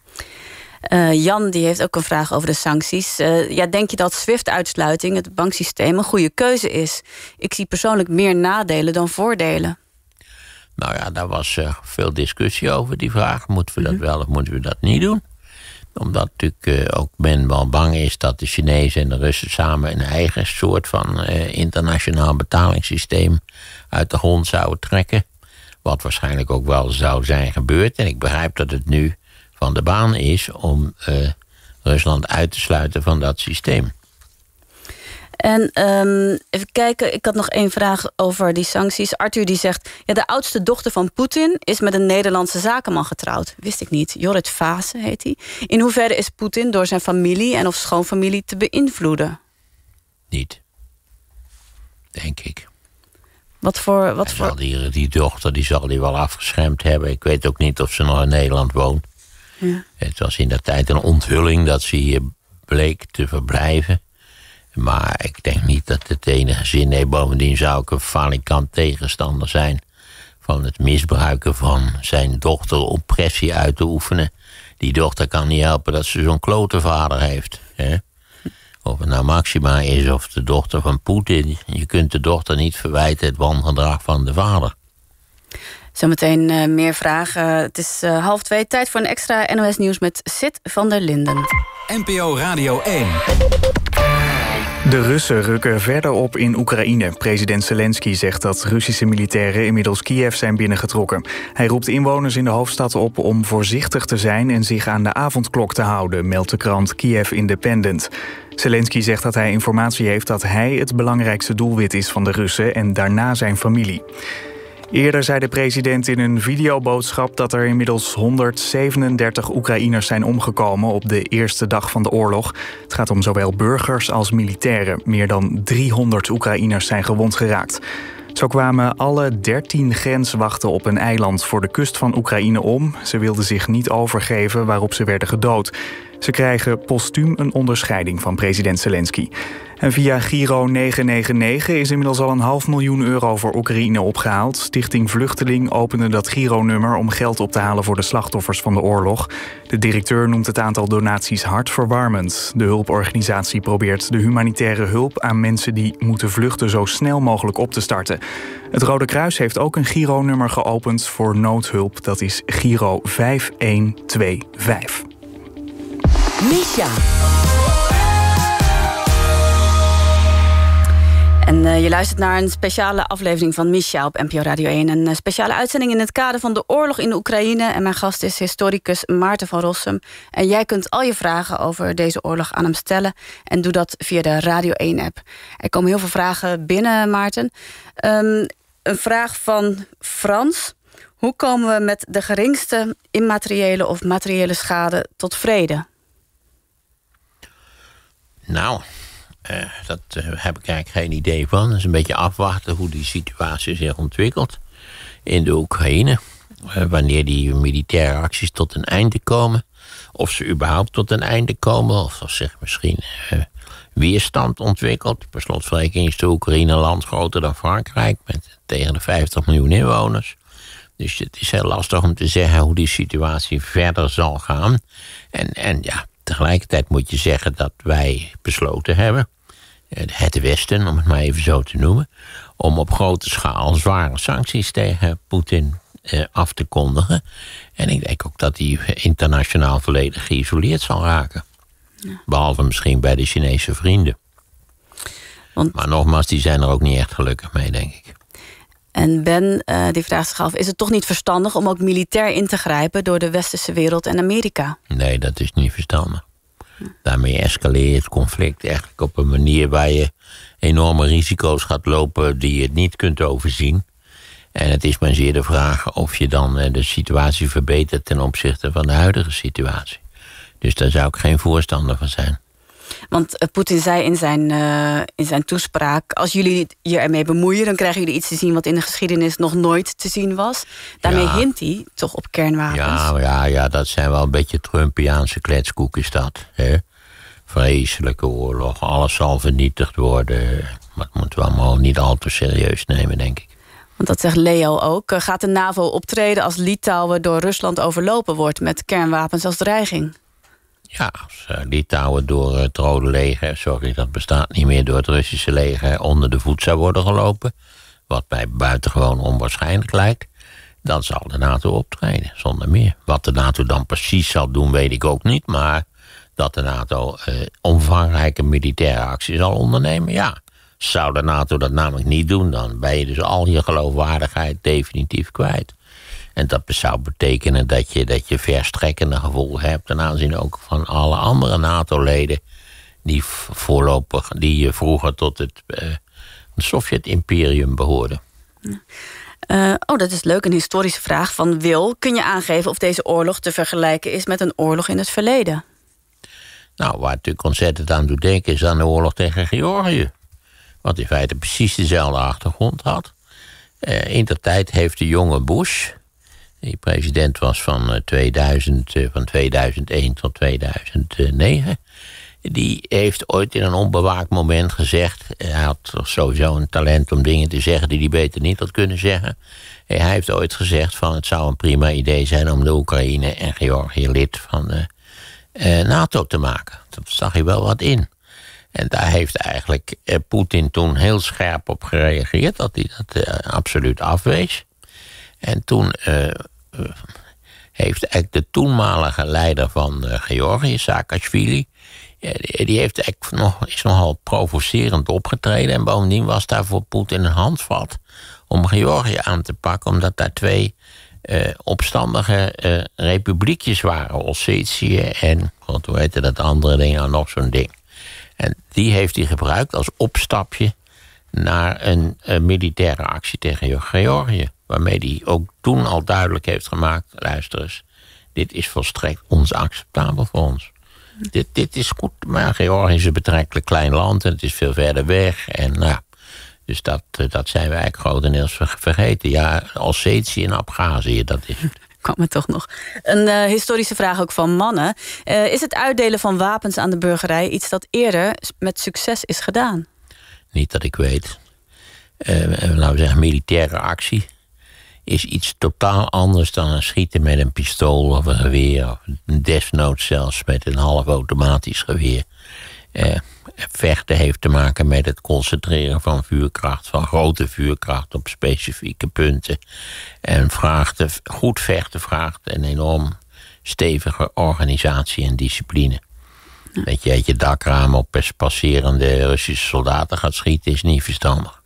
Uh, Jan die heeft ook een vraag over de sancties. Uh, ja, denk je dat SWIFT-uitsluiting, het banksysteem, een goede keuze is? Ik zie persoonlijk meer nadelen dan voordelen. Nou ja, daar was uh, veel discussie over die vraag. Moeten we dat mm-hmm. wel of moeten we dat niet doen? Omdat natuurlijk uh, ook men wel bang is dat de Chinezen en de Russen samen een eigen soort van uh, internationaal betalingssysteem uit de grond zouden trekken. Wat waarschijnlijk ook wel zou zijn gebeurd. En ik begrijp dat het nu van de baan is om uh, Rusland uit te sluiten van dat systeem. En um, even kijken, ik had nog één vraag over die sancties. Arthur die zegt, ja, de oudste dochter van Poetin is met een Nederlandse zakenman getrouwd. Wist ik niet. Jorrit Vase heet hij. In hoeverre is Poetin door zijn familie en of schoonfamilie te beïnvloeden? Niet. Denk ik. Wat voor... Wat voor... Die, die dochter die zal die wel afgeschermd hebben. Ik weet ook niet of ze nog in Nederland woont. Ja. Het was in dat tijd een onthulling dat ze hier bleek te verblijven. Maar ik denk niet dat het enige zin heeft. Bovendien zou ik een falikant tegenstander zijn van het misbruiken van zijn dochter om pressie uit te oefenen. Die dochter kan niet helpen dat ze zo'n klote vader heeft. Hè? Of het nou Maxima is of de dochter van Poetin. Je kunt de dochter niet verwijten het wangedrag van de vader. Zometeen uh, meer vragen. Het is uh, half twee. Tijd voor een extra N O S-nieuws met Sid van der Linden. N P O Radio één. De Russen rukken verder op in Oekraïne. President Zelensky zegt dat Russische militairen inmiddels Kiev zijn binnengetrokken. Hij roept inwoners in de hoofdstad op om voorzichtig te zijn en zich aan de avondklok te houden, meldt de krant Kiev Independent. Zelensky zegt dat hij informatie heeft dat hij het belangrijkste doelwit is van de Russen en daarna zijn familie. Eerder zei de president in een videoboodschap dat er inmiddels honderdzevenendertig Oekraïners zijn omgekomen op de eerste dag van de oorlog. Het gaat om zowel burgers als militairen. Meer dan driehonderd Oekraïners zijn gewond geraakt. Zo kwamen alle dertien grenswachten op een eiland voor de kust van Oekraïne om. Ze wilden zich niet overgeven, waarop ze werden gedood. Ze krijgen postuum een onderscheiding van president Zelensky. En via Giro negenhonderdnegenennegentig is inmiddels al een half miljoen euro voor Oekraïne opgehaald. Stichting Vluchteling opende dat Giro-nummer om geld op te halen voor de slachtoffers van de oorlog. De directeur noemt het aantal donaties hartverwarmend. De hulporganisatie probeert de humanitaire hulp aan mensen die moeten vluchten zo snel mogelijk op te starten. Het Rode Kruis heeft ook een Giro-nummer geopend voor noodhulp. Dat is Giro vijf een twee vijf. Misha. En uh, je luistert naar een speciale aflevering van Misha op N P O Radio één. Een uh, speciale uitzending in het kader van de oorlog in de Oekraïne. En mijn gast is historicus Maarten van Rossum. En jij kunt al je vragen over deze oorlog aan hem stellen. En doe dat via de Radio één-app. Er komen heel veel vragen binnen, Maarten. Um, een vraag van Frans. Hoe komen we met de geringste immateriële of materiële schade tot vrede? Nou... Uh, dat uh, heb ik eigenlijk geen idee van. Het is een beetje afwachten hoe die situatie zich ontwikkelt in de Oekraïne. Uh, wanneer die militaire acties tot een einde komen. Of ze überhaupt tot een einde komen. Of of zich misschien uh, weerstand ontwikkelt. Per slotverrekening is de Oekraïne een land groter dan Frankrijk. Met tegen de vijftig miljoen inwoners. Dus het is heel lastig om te zeggen hoe die situatie verder zal gaan. En, en ja, tegelijkertijd moet je zeggen dat wij besloten hebben, het Westen, om het maar even zo te noemen, om op grote schaal zware sancties tegen Poetin eh, af te kondigen. En ik denk ook dat hij internationaal volledig geïsoleerd zal raken. Ja. Behalve misschien bij de Chinese vrienden. Want... Maar nogmaals, die zijn er ook niet echt gelukkig mee, denk ik. En Ben uh, die vraagt zich af, is het toch niet verstandig om ook militair in te grijpen door de westerse wereld en Amerika? Nee, dat is niet verstandig. Daarmee escaleer je het conflict eigenlijk op een manier waar je enorme risico's gaat lopen die je niet kunt overzien. En het is maar zeer de vraag of je dan de situatie verbetert ten opzichte van de huidige situatie. Dus daar zou ik geen voorstander van zijn. Want uh, Poetin zei in zijn, uh, in zijn toespraak, als jullie je ermee bemoeien, dan krijgen jullie iets te zien wat in de geschiedenis nog nooit te zien was. Daarmee ja. hint hij toch op kernwapens. Ja, ja, ja, dat zijn wel een beetje Trumpiaanse kletskoek is dat. Hè? Vreselijke oorlog, alles zal vernietigd worden. Maar dat moeten we allemaal niet al te serieus nemen, denk ik. Want dat zegt Leo ook. Gaat de NAVO optreden als Litouwen door Rusland overlopen wordt met kernwapens als dreiging? Ja, als uh, Litouwen door het Rode Leger, sorry, dat bestaat niet meer, door het Russische leger onder de voet zou worden gelopen, wat mij buitengewoon onwaarschijnlijk lijkt, dan zal de NATO optreden, zonder meer. Wat de NATO dan precies zal doen, weet ik ook niet, maar dat de NATO uh, omvangrijke militaire actie zal ondernemen, ja. Zou de NATO dat namelijk niet doen, dan ben je dus al je geloofwaardigheid definitief kwijt. En dat zou betekenen dat je, dat je verstrekkende gevolgen hebt ten aanzien ook van alle andere NATO-leden die voorlopig, die vroeger tot het uh, Sovjet-imperium behoorden. Uh, oh, dat is leuk. Een historische vraag van Wil. Kun je aangeven of deze oorlog te vergelijken is met een oorlog in het verleden? Nou, waar het natuurlijk ontzettend aan doet denken is aan de oorlog tegen Georgië. Wat in feite precies dezelfde achtergrond had. Uh, in de tijd heeft de jonge Bush, die president was van, tweeduizend, van tweeduizend één tot tweeduizend negen... die heeft ooit in een onbewaakt moment gezegd, hij had sowieso een talent om dingen te zeggen die hij beter niet had kunnen zeggen. Hij heeft ooit gezegd van het zou een prima idee zijn om de Oekraïne en Georgië lid van de uh, NATO te maken. Dat zag hij wel wat in. En daar heeft eigenlijk uh, Poetin toen heel scherp op gereageerd, dat hij dat uh, absoluut afwees. En toen uh, uh, heeft eigenlijk de toenmalige leider van uh, Georgië, Saakashvili, uh, die heeft eigenlijk nog, is nogal provocerend opgetreden. En bovendien was daar voor Poetin een handvat om Georgië aan te pakken, omdat daar twee uh, opstandige uh, republiekjes waren, Ossetië en, god, hoe heette dat andere ding, nou nog zo'n ding. En die heeft hij gebruikt als opstapje naar een, een militaire actie tegen Georgië. Waarmee hij ook toen al duidelijk heeft gemaakt, luister eens, dit is volstrekt onacceptabel voor ons. Dit, dit is goed, maar Georgië is een betrekkelijk klein land en het is veel verder weg. En nou, dus dat, dat zijn we eigenlijk grotendeels vergeten. Ja, Ossetië en Abhazie, dat is het. Kwam me toch nog. Een uh, historische vraag ook van mannen. Uh, is het uitdelen van wapens aan de burgerij iets dat eerder met succes is gedaan? Niet dat ik weet. Uh, laten we zeggen, militaire actie is iets totaal anders dan een schieten met een pistool of een geweer, of desnoods zelfs met een half automatisch geweer. Uh, vechten heeft te maken met het concentreren van vuurkracht, van grote vuurkracht op specifieke punten. En vraagt, goed vechten vraagt een enorm stevige organisatie en discipline. Ja. Dat je uit je dakraam op passerende Russische soldaten gaat schieten is niet verstandig.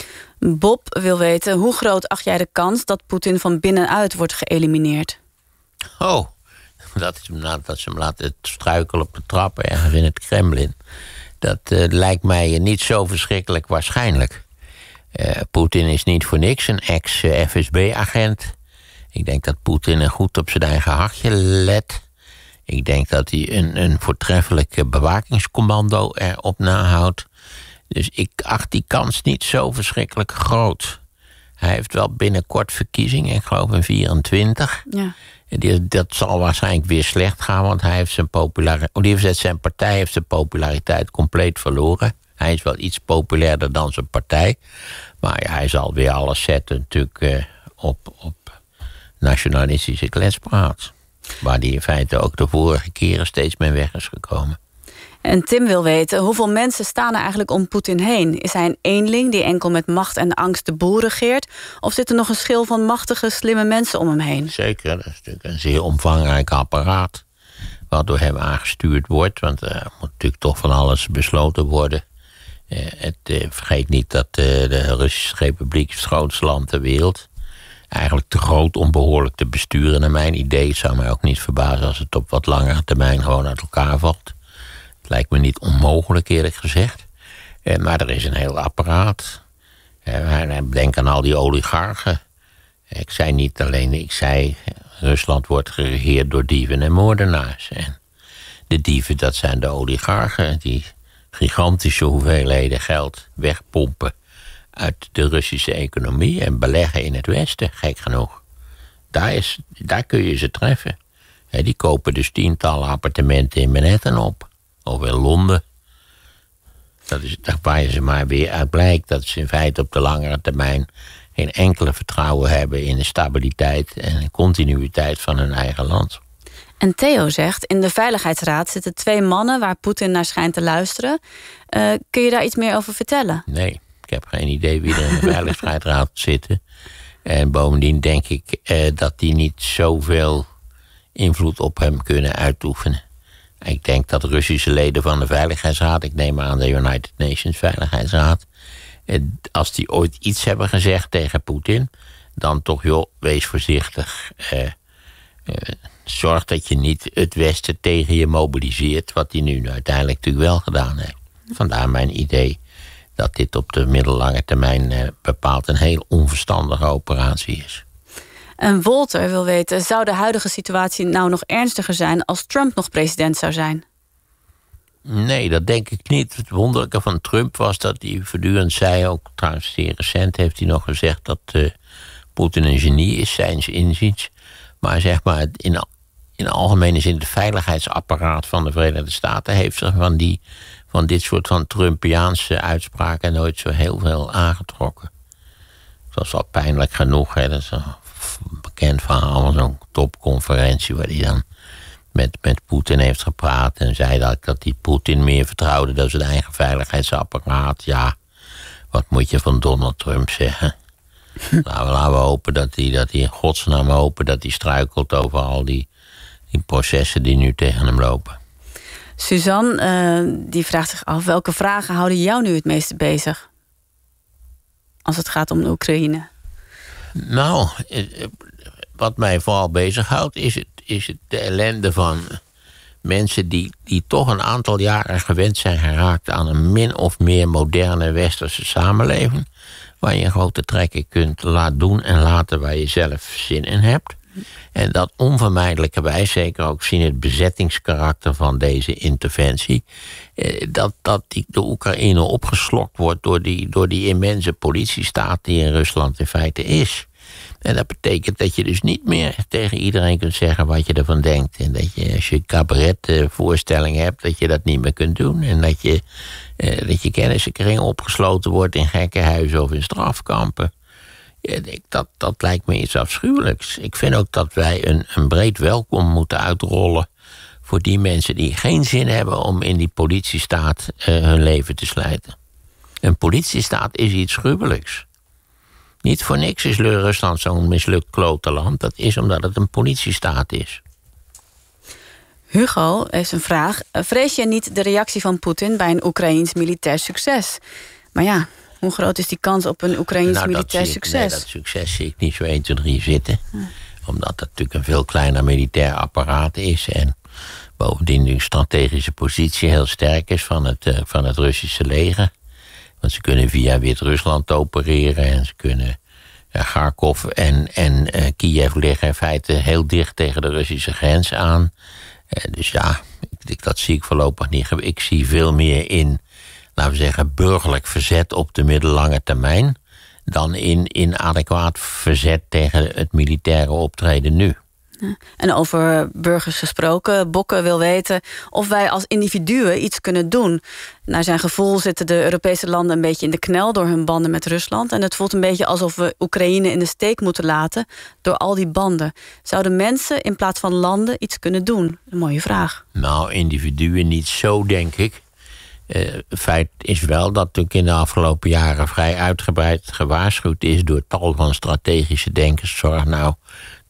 Bob wil weten, hoe groot acht jij de kans dat Poetin van binnenuit wordt geëlimineerd? Oh, dat, is, dat ze hem laten struikelen op de trappen ergens in het Kremlin. Dat uh, lijkt mij niet zo verschrikkelijk waarschijnlijk. Uh, Poetin is niet voor niks een ex-F S B-agent. Ik denk dat Poetin er goed op zijn eigen hartje let. Ik denk dat hij een, een voortreffelijk bewakingscommando erop nahoudt. Dus ik acht die kans niet zo verschrikkelijk groot. Hij heeft wel binnenkort verkiezingen, ik geloof in vierentwintig. Ja. Die, dat zal waarschijnlijk weer slecht gaan, want hij heeft zijn populariteit, zijn partij heeft zijn populariteit compleet verloren. Hij is wel iets populairder dan zijn partij. Maar ja, hij zal weer alles zetten natuurlijk uh, op, op nationalistische kletspraat. Waar hij in feite ook de vorige keren steeds mee weg is gekomen. En Tim wil weten, hoeveel mensen staan er eigenlijk om Poetin heen? Is hij een eenling die enkel met macht en angst de boel regeert? Of zit er nog een schil van machtige, slimme mensen om hem heen? Zeker, dat is natuurlijk een zeer omvangrijk apparaat wat door hem aangestuurd wordt. Want er moet natuurlijk toch van alles besloten worden Uh, het, uh, vergeet niet dat uh, de Russische Republiek is het grootste land ter wereld. Eigenlijk te groot om behoorlijk te besturen naar mijn idee. Het zou mij ook niet verbazen als het op wat langere termijn gewoon uit elkaar valt. Het lijkt me niet onmogelijk, eerlijk gezegd. Uh, maar er is een heel apparaat. Uh, denk aan al die oligarchen. Uh, ik zei niet alleen, ik zei... Rusland wordt geregeerd door dieven en moordenaars. En de dieven, dat zijn de oligarchen... die gigantische hoeveelheden geld wegpompen... uit de Russische economie en beleggen in het Westen, gek genoeg. Daar, is, daar kun je ze treffen. He, die kopen dus tientallen appartementen in Manhattan op. Of in Londen. Dat is waar je ze maar weer uit blijkt... dat ze in feite op de langere termijn... geen enkele vertrouwen hebben in de stabiliteit... en de continuïteit van hun eigen land. En Theo zegt, in de Veiligheidsraad zitten twee mannen... waar Poetin naar schijnt te luisteren. Uh, kun je daar iets meer over vertellen? Nee, ik heb geen idee wie er in de Veiligheidsraad zitten. En bovendien denk ik uh, dat die niet zoveel invloed op hem kunnen uitoefenen. Ik denk dat Russische leden van de Veiligheidsraad... ik neem aan de United Nations Veiligheidsraad... als die ooit iets hebben gezegd tegen Poetin... dan toch, joh, wees voorzichtig. Uh, uh, zorg dat je niet het Westen tegen je mobiliseert... wat hij nu uiteindelijk natuurlijk wel gedaan heeft. Vandaar mijn idee dat dit op de middellange termijn... Uh, bepaald een heel onverstandige operatie is. En Walter wil weten, zou de huidige situatie nou nog ernstiger zijn... als Trump nog president zou zijn? Nee, dat denk ik niet. Het wonderlijke van Trump was dat hij voortdurend zei... ook trouwens zeer recent heeft hij nog gezegd... dat uh, Poetin een genie is, zijns inziens. Maar zeg maar, in, in algemene zin... het veiligheidsapparaat van de Verenigde Staten... heeft zich van, die, van dit soort van Trumpiaanse uitspraken... nooit zo heel veel aangetrokken. Het was al pijnlijk genoeg. Hè? Dat is een bekend verhaal van zo'n topconferentie... waar hij dan... met, met Poetin heeft gepraat en zei dat, dat die Poetin meer vertrouwde dan zijn eigen veiligheidsapparaat. Ja, wat moet je van Donald Trump zeggen? Laten we, laten we hopen dat hij, dat hij in godsnaam hopen dat hij struikelt over al die, die processen die nu tegen hem lopen. Suzanne, uh, die vraagt zich af, welke vragen houden jou nu het meeste bezig? Als het gaat om de Oekraïne. Nou, wat mij vooral bezighoudt is het is het de ellende van mensen die, die toch een aantal jaren gewend zijn geraakt... aan een min of meer moderne westerse samenleving... waar je grote trekken kunt laten doen en laten waar je zelf zin in hebt. En dat onvermijdelijkerwijs, zeker ook zien het bezettingskarakter van deze interventie... dat, dat die, de Oekraïne opgeslokt wordt door die, door die immense politiestaat die in Rusland in feite is... En dat betekent dat je dus niet meer tegen iedereen kunt zeggen wat je ervan denkt. En dat je, als je een cabaretvoorstelling hebt, dat je dat niet meer kunt doen. En dat je, eh, dat je kennissenkring opgesloten wordt in gekkenhuizen of in strafkampen. Ja, dat, dat lijkt me iets afschuwelijks. Ik vind ook dat wij een, een breed welkom moeten uitrollen voor die mensen die geen zin hebben om in die politiestaat eh, hun leven te slijten. Een politiestaat is iets gruwelijks. Niet voor niks is Rusland zo'n mislukt klote land. Dat is omdat het een politiestaat is. Hugo heeft een vraag. Vrees je niet de reactie van Poetin bij een Oekraïns militair succes? Maar ja, hoe groot is die kans op een Oekraïns nou, militair ik, succes? Nee, dat succes zie ik niet zo één, twee, drie zitten. Hm. Omdat dat natuurlijk een veel kleiner militair apparaat is. En bovendien de strategische positie heel sterk is van het, uh, van het Russische leger. Want ze kunnen via Wit-Rusland opereren en ze kunnen... Ja, Kharkov en, en uh, Kiev liggen in feite heel dicht tegen de Russische grens aan. Uh, dus ja, ik, dat zie ik voorlopig niet. Ik zie veel meer in, laten we zeggen, burgerlijk verzet op de middellange termijn... dan in, in adequaat verzet tegen het militaire optreden nu. En over burgers gesproken, Bokke wil weten of wij als individuen iets kunnen doen. Naar zijn gevoel zitten de Europese landen een beetje in de knel door hun banden met Rusland. En het voelt een beetje alsof we Oekraïne in de steek moeten laten door al die banden. Zouden mensen in plaats van landen iets kunnen doen? Een mooie vraag. Nou, individuen niet zo, denk ik. Uh, feit is wel dat natuurlijk in de afgelopen jaren vrij uitgebreid gewaarschuwd is door tal van strategische denkers. Zorg nou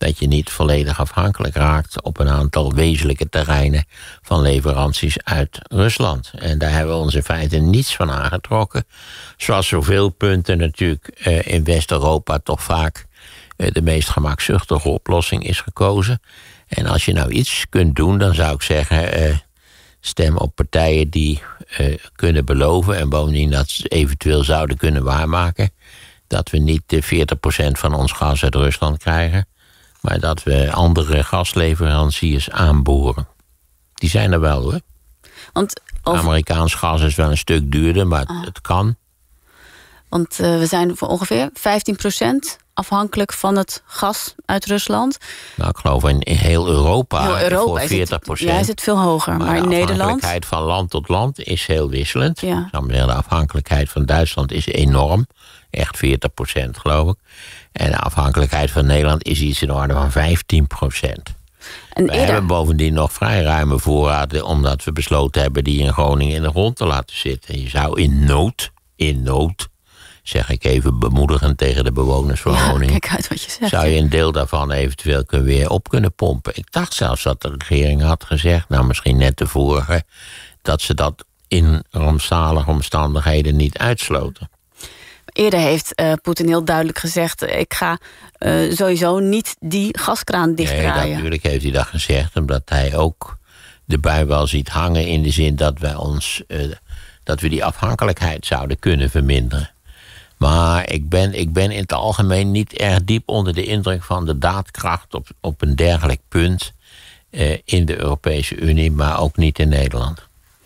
dat je niet volledig afhankelijk raakt op een aantal wezenlijke terreinen van leveranties uit Rusland. En daar hebben we ons in feite niets van aangetrokken. Zoals zoveel punten natuurlijk uh, in West-Europa toch vaak uh, de meest gemakzuchtige oplossing is gekozen. En als je nou iets kunt doen, dan zou ik zeggen, uh, stem op partijen die uh, kunnen beloven en bovendien dat ze eventueel zouden kunnen waarmaken dat we niet de veertig procent van ons gas uit Rusland krijgen, maar dat we andere gasleveranciers aanboren. Die zijn er wel, hoor. Want over... Amerikaans gas is wel een stuk duurder, maar ah. het kan. Want uh, we zijn voor ongeveer vijftien procent afhankelijk van het gas uit Rusland. Nou, ik geloof in, in heel Europa, heel Europa voor veertig procent. Ja, is het veel hoger. Maar, maar in Nederland... de afhankelijkheid van land tot land is heel wisselend. Ja. Ik zou maar zeggen, de afhankelijkheid van Duitsland is enorm. Echt veertig procent, geloof ik. En de afhankelijkheid van Nederland is iets in de orde van vijftien procent. En we eerder... hebben bovendien nog vrij ruime voorraden, omdat we besloten hebben die in Groningen in de grond te laten zitten. Je zou in nood, in nood, zeg ik even bemoedigend tegen de bewoners van ja, Groningen, kijk uit wat je zegt, zou je een deel daarvan eventueel weer op kunnen pompen. Ik dacht zelfs dat de regering had gezegd, nou misschien net de vorige, dat ze dat in rampzalige omstandigheden niet uitsloten. Eerder heeft uh, Poetin heel duidelijk gezegd, ik ga uh, sowieso niet die gaskraan dichtdraaien. Nee, natuurlijk heeft hij dat gezegd, omdat hij ook de bui wel ziet hangen in de zin dat wij ons, uh, dat we die afhankelijkheid zouden kunnen verminderen. Maar ik ben, ik ben in het algemeen niet erg diep onder de indruk van de daadkracht op, op een dergelijk punt uh, in de Europese Unie, maar ook niet in Nederland.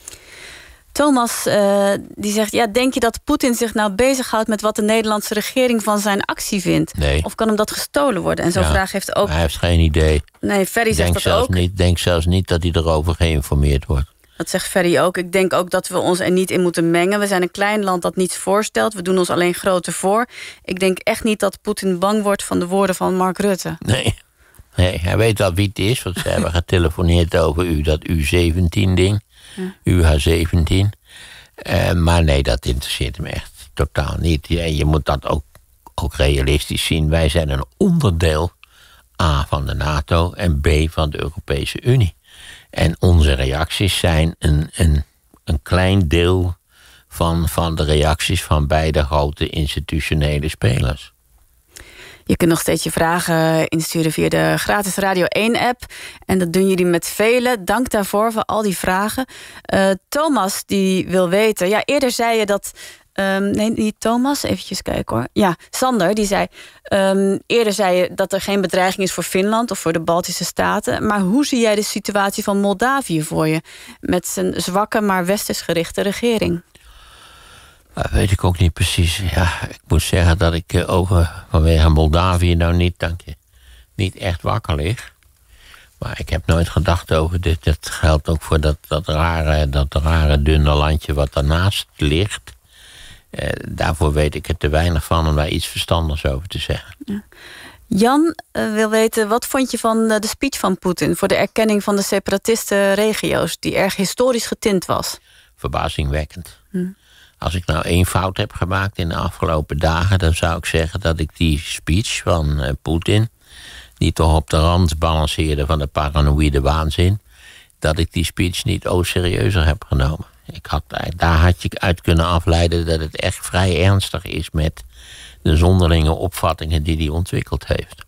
Thomas uh, die zegt, ja, denk je dat Poetin zich nou bezighoudt met wat de Nederlandse regering van zijn actie vindt? Nee. Of kan hem dat gestolen worden? En zo'n ja, vraag heeft ook... Hij heeft geen idee. Nee, Ferry zegt dat ook. Ik denk zelfs niet dat hij erover geïnformeerd wordt. Dat zegt Ferry ook. Ik denk ook dat we ons er niet in moeten mengen. We zijn een klein land dat niets voorstelt. We doen ons alleen groter voor. Ik denk echt niet dat Poetin bang wordt van de woorden van Mark Rutte. Nee, nee, hij weet wel wie het is. Want ze hebben getelefoneerd over u, dat U zeventien ding. Ja. U H zeventien. Uh, maar nee, dat interesseert hem echt totaal niet. Ja, je moet dat ook, ook realistisch zien. Wij zijn een onderdeel A van de NATO en B van de Europese Unie. En onze reacties zijn een, een, een klein deel van, van de reacties van beide grote institutionele spelers. Je kunt nog steeds je vragen insturen via de gratis Radio één app. En dat doen jullie met velen. Dank daarvoor, voor al die vragen. Uh, Thomas die wil weten... Ja, eerder zei je dat... Um, nee, niet Thomas, eventjes kijken hoor. Ja, Sander, die zei... Um, eerder zei je dat er geen bedreiging is voor Finland of voor de Baltische Staten. Maar hoe zie jij de situatie van Moldavië voor je? Met zijn zwakke, maar westers gerichte regering. Dat weet ik ook niet precies. Ja, ik moet zeggen dat ik uh, over vanwege Moldavië nou niet, dank je, niet echt wakker lig. Maar ik heb nooit gedacht over dit. Dat geldt ook voor dat, dat, rare, dat rare dunne landje wat daarnaast ligt. Uh, daarvoor weet ik er te weinig van om daar iets verstandigs over te zeggen. Ja. Jan uh, wil weten, wat vond je van uh, de speech van Poetin voor de erkenning van de separatisten-regio's, die erg historisch getint was? Verbazingwekkend. Hm. Als ik nou één fout heb gemaakt in de afgelopen dagen, dan zou ik zeggen dat ik die speech van uh, Poetin, die toch op de rand balanceerde van de paranoïde waanzin, dat ik die speech niet o serieuzer heb genomen. Ik had, daar had je uit kunnen afleiden dat het echt vrij ernstig is met de zonderlinge opvattingen die hij ontwikkeld heeft.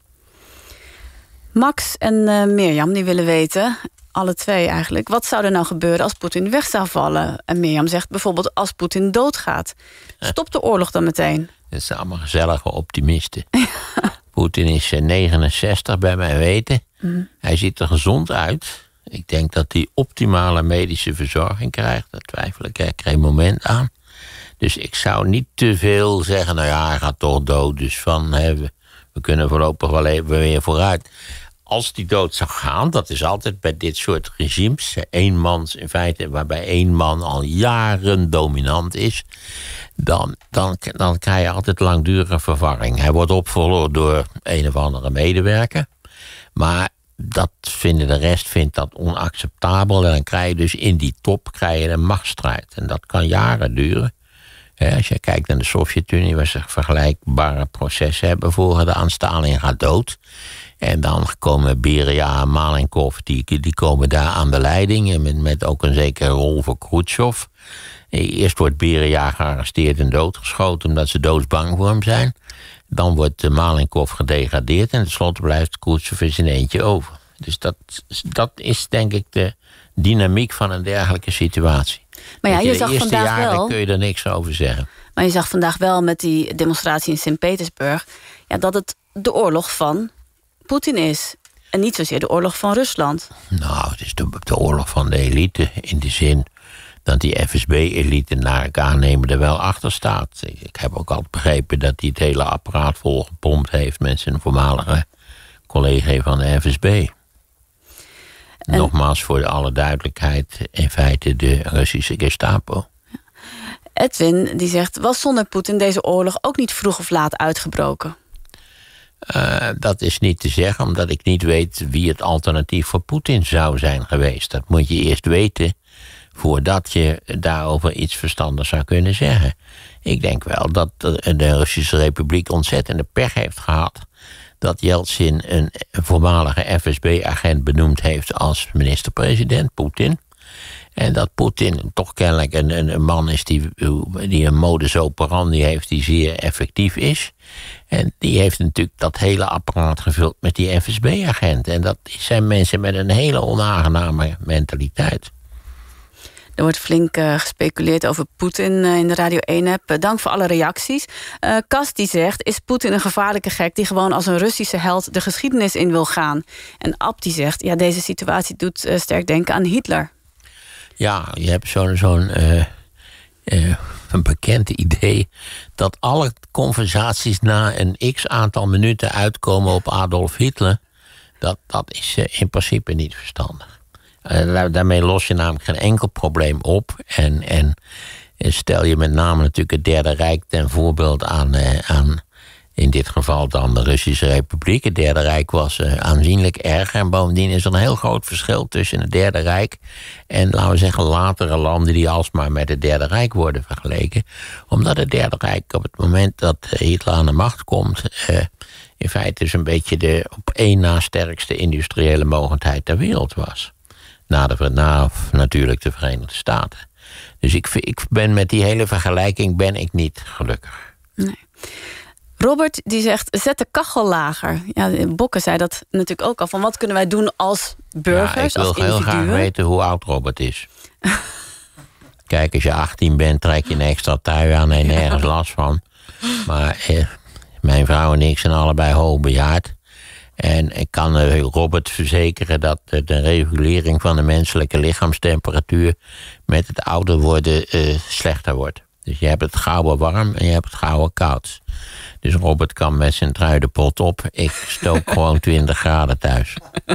Max en uh, Mirjam die willen weten, alle twee eigenlijk, wat zou er nou gebeuren als Poetin weg zou vallen? En Mirjam zegt bijvoorbeeld als Poetin doodgaat. Stopt de oorlog dan meteen? Dat zijn allemaal gezellige optimisten. Poetin is negenenzestig bij mijn weten. Mm. Hij ziet er gezond uit. Ik denk dat hij optimale medische verzorging krijgt. Daar twijfel ik er geen moment aan. Dus ik zou niet te veel zeggen, nou ja, hij gaat toch dood. Dus van, hè, we, we kunnen voorlopig wel even weer vooruit. Als die dood zou gaan, dat is altijd bij dit soort regimes, één man in feite, waarbij één man al jaren dominant is, dan, dan, dan krijg je altijd langdurige verwarring. Hij wordt opgevolgd door een of andere medewerker. Maar dat vinden de rest vindt dat onacceptabel. En dan krijg je dus in die top krijg je een machtsstrijd. En dat kan jaren duren. Ja, als je kijkt naar de Sovjet-Unie, waar ze vergelijkbare processen hebben voor de aan Stalin gaat dood. En dan komen Beria en Malenkov, die, die komen daar aan de leiding. Met, met ook een zekere rol voor Khrushchev. Eerst wordt Beria gearresteerd en doodgeschoten omdat ze doodsbang voor hem zijn. Dan wordt Malenkov gedegradeerd en tenslotte blijft Khrushchev in zijn eentje over. Dus dat, dat is denk ik de dynamiek van een dergelijke situatie. Maar ja, je de zag eerste vandaag jaren wel, kun je er niks over zeggen. Maar je zag vandaag wel met die demonstratie in Sint-Petersburg, ja, dat het de oorlog van Poetin is. En niet zozeer de oorlog van Rusland. Nou, het is de, de oorlog van de elite. In de zin dat die F S B-elite naar ik aannemen er wel achter staat. Ik heb ook altijd begrepen dat hij het hele apparaat volgepompt heeft met zijn voormalige collega van de F S B. En nogmaals, voor alle duidelijkheid, in feite de Russische Gestapo. Edwin die zegt, was zonder Poetin deze oorlog ook niet vroeg of laat uitgebroken? Uh, dat is niet te zeggen, omdat ik niet weet wie het alternatief voor Poetin zou zijn geweest. Dat moet je eerst weten voordat je daarover iets verstandigs zou kunnen zeggen. Ik denk wel dat de Russische Republiek ontzettende pech heeft gehad dat Jeltsin een voormalige F S B-agent benoemd heeft als minister-president, Poetin. En dat Poetin toch kennelijk een, een, een man is die, die een modus operandi heeft die zeer effectief is. En die heeft natuurlijk dat hele apparaat gevuld met die F S B-agenten. En dat zijn mensen met een hele onaangename mentaliteit. Er wordt flink uh, gespeculeerd over Poetin uh, in de Radio één-app. Uh, dank voor alle reacties. Uh, Kas die zegt, is Poetin een gevaarlijke gek die gewoon als een Russische held de geschiedenis in wil gaan? En Ab die zegt, ja, deze situatie doet uh, sterk denken aan Hitler. Ja, je hebt zo'n zo'n uh, uh, een bekend idee dat alle conversaties na een x-aantal minuten uitkomen op Adolf Hitler. Dat, dat is uh, in principe niet verstandig. Uh, daarmee los je namelijk geen enkel probleem op. En, en stel je met name natuurlijk het Derde Rijk ten voorbeeld aan, uh, aan in dit geval dan de Russische Republiek. Het Derde Rijk was uh, aanzienlijk erger. En bovendien is er een heel groot verschil tussen het Derde Rijk en, laten we zeggen, latere landen die alsmaar met het Derde Rijk worden vergeleken. Omdat het Derde Rijk op het moment dat Hitler aan de macht komt, Uh, in feite dus een beetje de op één na sterkste industriële mogendheid ter wereld was. Na, de, na natuurlijk de Verenigde Staten. Dus ik, ik ben met die hele vergelijking ben ik niet gelukkig. Nee. Robert die zegt, zet de kachel lager. Ja, Bokke zei dat natuurlijk ook al. Van wat kunnen wij doen als burgers, ja, ik wil heel graag weten hoe oud Robert is. Kijk, als je achttien bent, trek je een extra trui aan en nergens last van. Maar eh, mijn vrouw en ik zijn allebei hoogbejaard. En ik kan uh, Robert verzekeren dat uh, de regulering van de menselijke lichaamstemperatuur met het ouder worden uh, slechter wordt. Dus je hebt het gauw warm en je hebt het gauw koud. Dus Robert kan met zijn trui de pot op. Ik stook gewoon twintig graden thuis.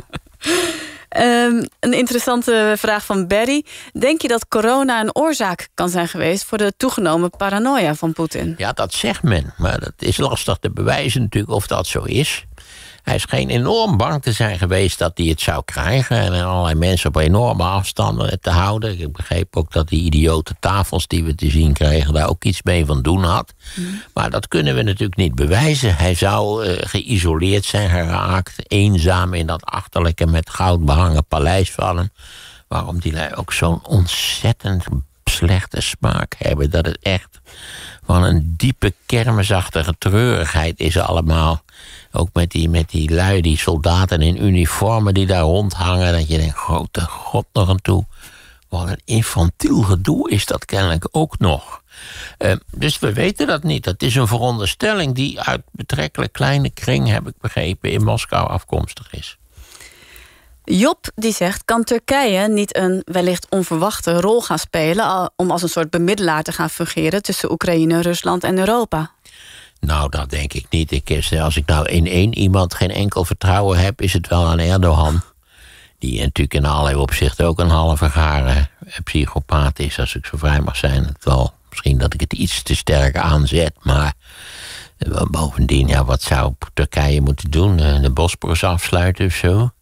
Um, een interessante vraag van Barry. Denk je dat corona een oorzaak kan zijn geweest voor de toegenomen paranoia van Poetin? Ja, dat zegt men. Maar dat is lastig te bewijzen natuurlijk of dat zo is. Hij scheen enorm bang te zijn geweest dat hij het zou krijgen. En allerlei mensen op enorme afstanden te houden. Ik begreep ook dat die idiote tafels die we te zien kregen daar ook iets mee van doen had. Mm. Maar dat kunnen we natuurlijk niet bewijzen. Hij zou uh, geïsoleerd zijn geraakt. Eenzaam in dat achterlijke met goud behangen paleis van hem. Waarom die lui ook zo'n ontzettend slechte smaak hebben. Dat het echt van een diepe kermisachtige treurigheid is allemaal. Ook met die, met die lui, die soldaten in uniformen die daar rondhangen. Dat je denkt, grote god nog aan toe. Wat een infantiel gedoe is dat kennelijk ook nog. Uh, dus we weten dat niet. Dat is een veronderstelling die uit betrekkelijk kleine kring, heb ik begrepen, in Moskou afkomstig is. Job die zegt, kan Turkije niet een wellicht onverwachte rol gaan spelen om als een soort bemiddelaar te gaan fungeren tussen Oekraïne, Rusland en Europa? Nou, dat denk ik niet. Ik, als ik nou in één iemand geen enkel vertrouwen heb, is het wel aan Erdogan. Die natuurlijk in allerlei opzichten ook een halve gare psychopaat is, als ik zo vrij mag zijn. Het wel, misschien dat ik het iets te sterk aanzet, maar bovendien, ja, wat zou Turkije moeten doen? De Bosporus afsluiten of zo?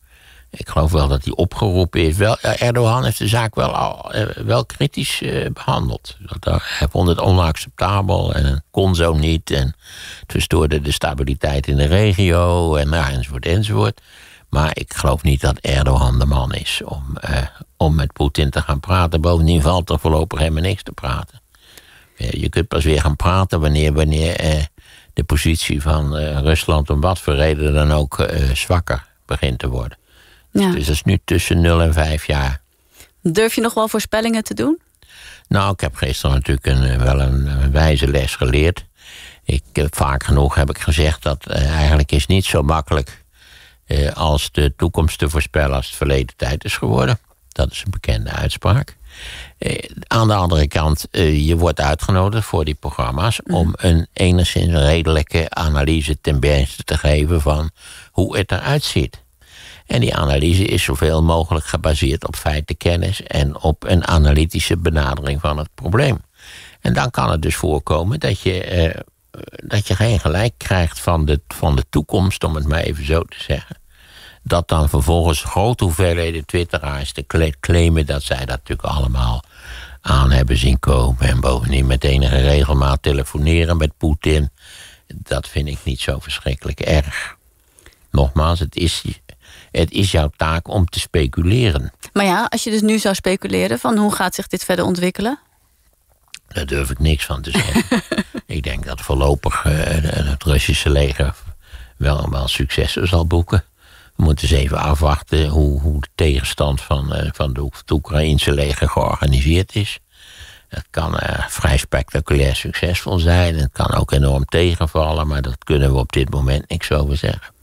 Ik geloof wel dat hij opgeroepen is. Wel, Erdogan heeft de zaak wel, al, wel kritisch uh, behandeld. Dat, hij vond het onacceptabel en het kon zo niet. En het verstoorde de stabiliteit in de regio en, nou, enzovoort enzovoort. Maar ik geloof niet dat Erdogan de man is om, uh, om met Poetin te gaan praten. Bovendien valt er voorlopig helemaal niks te praten. Je kunt pas weer gaan praten wanneer, wanneer uh, de positie van uh, Rusland om wat voor reden dan ook uh, zwakker begint te worden. Ja. Dus dat is nu tussen nul en vijf jaar. Durf je nog wel voorspellingen te doen? Nou, ik heb gisteren natuurlijk een, wel een, een wijze les geleerd. Ik, vaak genoeg heb ik gezegd dat uh, eigenlijk is niet zo makkelijk uh, als de toekomst te voorspellen als het verleden tijd is geworden. Dat is een bekende uitspraak. Uh, aan de andere kant, uh, je wordt uitgenodigd voor die programma's mm. om een enigszins redelijke analyse ten beste te geven van hoe het eruit ziet. En die analyse is zoveel mogelijk gebaseerd op feitenkennis en op een analytische benadering van het probleem. En dan kan het dus voorkomen dat je, eh, dat je geen gelijk krijgt van de, van de toekomst, om het maar even zo te zeggen. Dat dan vervolgens grote hoeveelheden twitteraars te claimen dat zij dat natuurlijk allemaal aan hebben zien komen. En bovendien met enige regelmaat telefoneren met Poetin. Dat vind ik niet zo verschrikkelijk erg. Nogmaals, het is... Het is jouw taak om te speculeren. Maar ja, als je dus nu zou speculeren van hoe gaat zich dit verder ontwikkelen? Daar durf ik niks van te zeggen. Ik denk dat voorlopig uh, het Russische leger wel, wel successen zal boeken. We moeten eens even afwachten hoe, hoe de tegenstand van, uh, van de, het Oekraïense leger georganiseerd is. Het kan uh, vrij spectaculair succesvol zijn. Het kan ook enorm tegenvallen, maar dat kunnen we op dit moment niks over zeggen.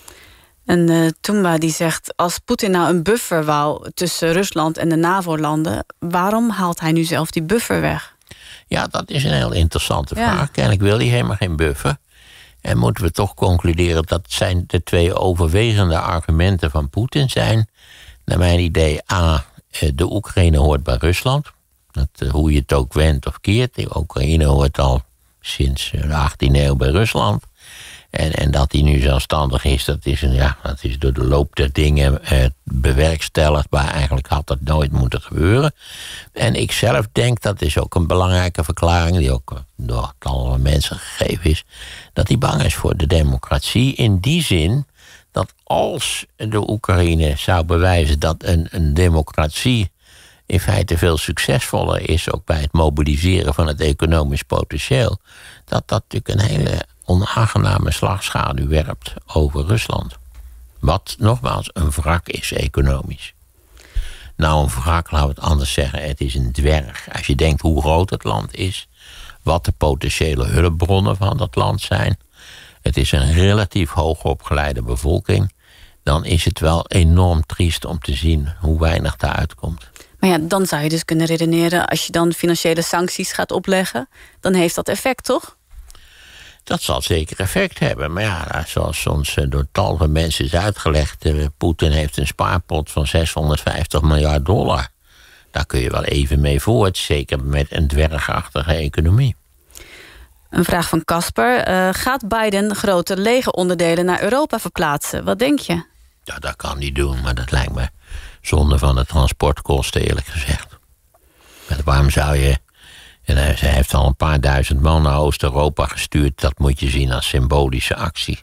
En uh, Toomba die zegt, als Poetin nou een buffer wou tussen Rusland en de NAVO-landen, waarom haalt hij nu zelf die buffer weg? Ja, dat is een heel interessante ja. vraag. Kennelijk wil hij helemaal geen buffer. En moeten we toch concluderen dat zijn de twee overwegende argumenten van Poetin zijn. Naar mijn idee, A, de Oekraïne hoort bij Rusland. Dat, hoe je het ook wendt of keert. De Oekraïne hoort al sinds de achttiende eeuw bij Rusland. En, en dat hij nu zelfstandig is, dat is, een, ja, dat is door de loop der dingen eh, bewerkstelligd. Maar eigenlijk had dat nooit moeten gebeuren. En ik zelf denk, dat is ook een belangrijke verklaring, die ook door tal mensen gegeven is, dat hij bang is voor de democratie. In die zin dat als de Oekraïne zou bewijzen dat een, een democratie in feite veel succesvoller is, ook bij het mobiliseren van het economisch potentieel, dat dat natuurlijk een hele onaangename slagschaduw werpt over Rusland. Wat nogmaals een wrak is economisch. Nou, een wrak, laten we het anders zeggen, het is een dwerg. Als je denkt hoe groot het land is, wat de potentiële hulpbronnen van dat land zijn, het is een relatief hoogopgeleide bevolking, dan is het wel enorm triest om te zien hoe weinig daar uitkomt. Maar ja, dan zou je dus kunnen redeneren, als je dan financiële sancties gaat opleggen, dan heeft dat effect, toch? Dat zal zeker effect hebben. Maar ja, zoals ons door tal van mensen is uitgelegd, Poetin heeft een spaarpot van zeshonderdvijftig miljard dollar. Daar kun je wel even mee voort, zeker met een dwergachtige economie. Een vraag van Casper. Uh, gaat Biden grote legeronderdelen naar Europa verplaatsen? Wat denk je? Ja, dat kan hij doen, maar dat lijkt me zonde van de transportkosten, eerlijk gezegd. Maar waarom zou je... En hij heeft al een paar duizend man naar Oost-Europa gestuurd. Dat moet je zien als symbolische actie.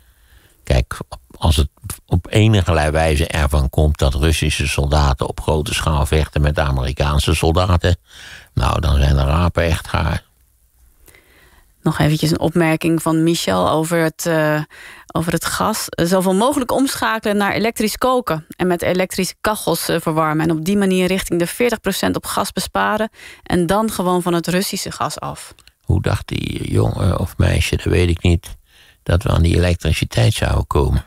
Kijk, als het op enige wijze ervan komt dat Russische soldaten op grote schaal vechten met Amerikaanse soldaten, nou, dan zijn de rapen echt gaar. Nog eventjes een opmerking van Michel over het, uh, over het gas. Zoveel mogelijk omschakelen naar elektrisch koken en met elektrische kachels uh, verwarmen. En op die manier richting de veertig procent op gas besparen en dan gewoon van het Russische gas af. Hoe dacht die jongen of meisje, dat weet ik niet, dat we aan die elektriciteit zouden komen?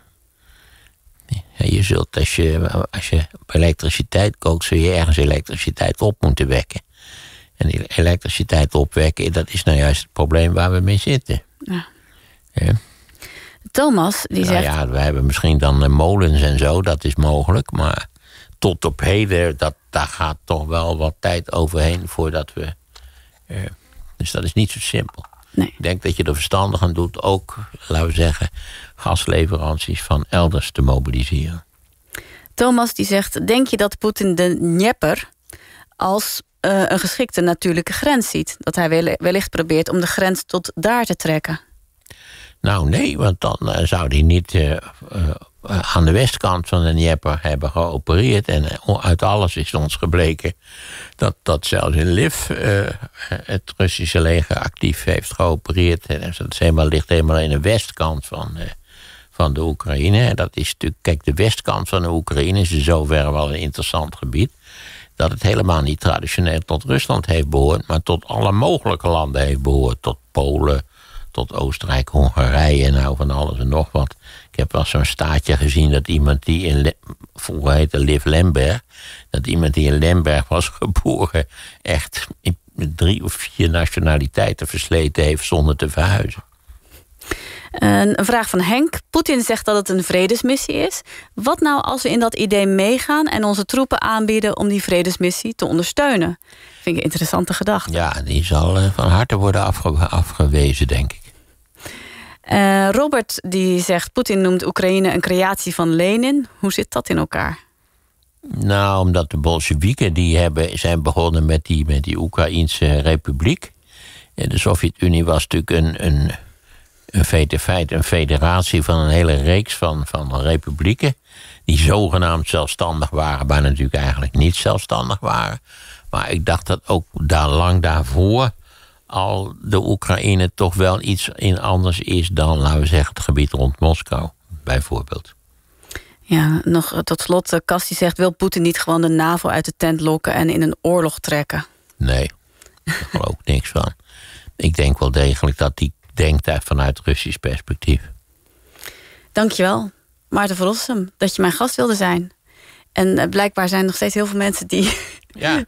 Ja, je zult, als je, als je op elektriciteit kookt, zul je ergens elektriciteit op moeten wekken. En die elektriciteit opwekken, dat is nou juist het probleem waar we mee zitten. Ja. Ja. Thomas, die nou zegt... Ja, we hebben misschien dan molens en zo, dat is mogelijk. Maar tot op heden, dat, daar gaat toch wel wat tijd overheen voordat we... Uh, dus dat is niet zo simpel. Nee. Ik denk dat je er verstandig aan doet ook, laten we zeggen, gasleveranties van elders te mobiliseren. Thomas die zegt, denk je dat Poetin de Dnieper als uh, een geschikte natuurlijke grens ziet? Dat hij wellicht probeert om de grens tot daar te trekken? Nou nee, want dan uh, zou hij niet uh, uh, aan de westkant van de Dnieper hebben geopereerd. En uh, uit alles is ons gebleken dat, dat zelfs in Lviv uh, het Russische leger actief heeft geopereerd. En dat is helemaal, ligt helemaal in de westkant van, uh, van de Oekraïne. En dat is natuurlijk, kijk, de westkant van de Oekraïne is in zoverre wel een interessant gebied. Dat het helemaal niet traditioneel tot Rusland heeft behoord, maar tot alle mogelijke landen heeft behoord. Tot Polen, tot Oostenrijk, Hongarije, nou van alles en nog wat. Ik heb wel zo'n staatje gezien dat iemand die in, Le- vroeger heette Liv Lemberg, dat iemand die in Lemberg was geboren echt in drie of vier nationaliteiten versleten heeft zonder te verhuizen. Een vraag van Henk. Poetin zegt dat het een vredesmissie is. Wat nou als we in dat idee meegaan en onze troepen aanbieden om die vredesmissie te ondersteunen? Vind ik een interessante gedachte. Ja, die zal uh, van harte worden afge- afgewezen, denk ik. Uh, Robert die zegt, Poetin noemt Oekraïne een creatie van Lenin. Hoe zit dat in elkaar? Nou, omdat de Bolsjewieken die hebben, zijn begonnen met die, met die Oekraïense republiek. En de Sovjet-Unie was natuurlijk een, een, een, in feite een federatie van een hele reeks van, van republieken. Die zogenaamd zelfstandig waren, maar natuurlijk eigenlijk niet zelfstandig waren. Maar ik dacht dat ook daar lang daarvoor al de Oekraïne toch wel iets in anders is dan, laten we zeggen, het gebied rond Moskou, bijvoorbeeld. Ja, nog tot slot, Kasti zegt, wil Poetin niet gewoon de NAVO uit de tent lokken en in een oorlog trekken? Nee, daar geloof ik niks van. Ik denk wel degelijk dat hij denkt vanuit Russisch perspectief. Dankjewel, Maarten van Rossum, dat je mijn gast wilde zijn. En blijkbaar zijn er nog steeds heel veel mensen die, ja.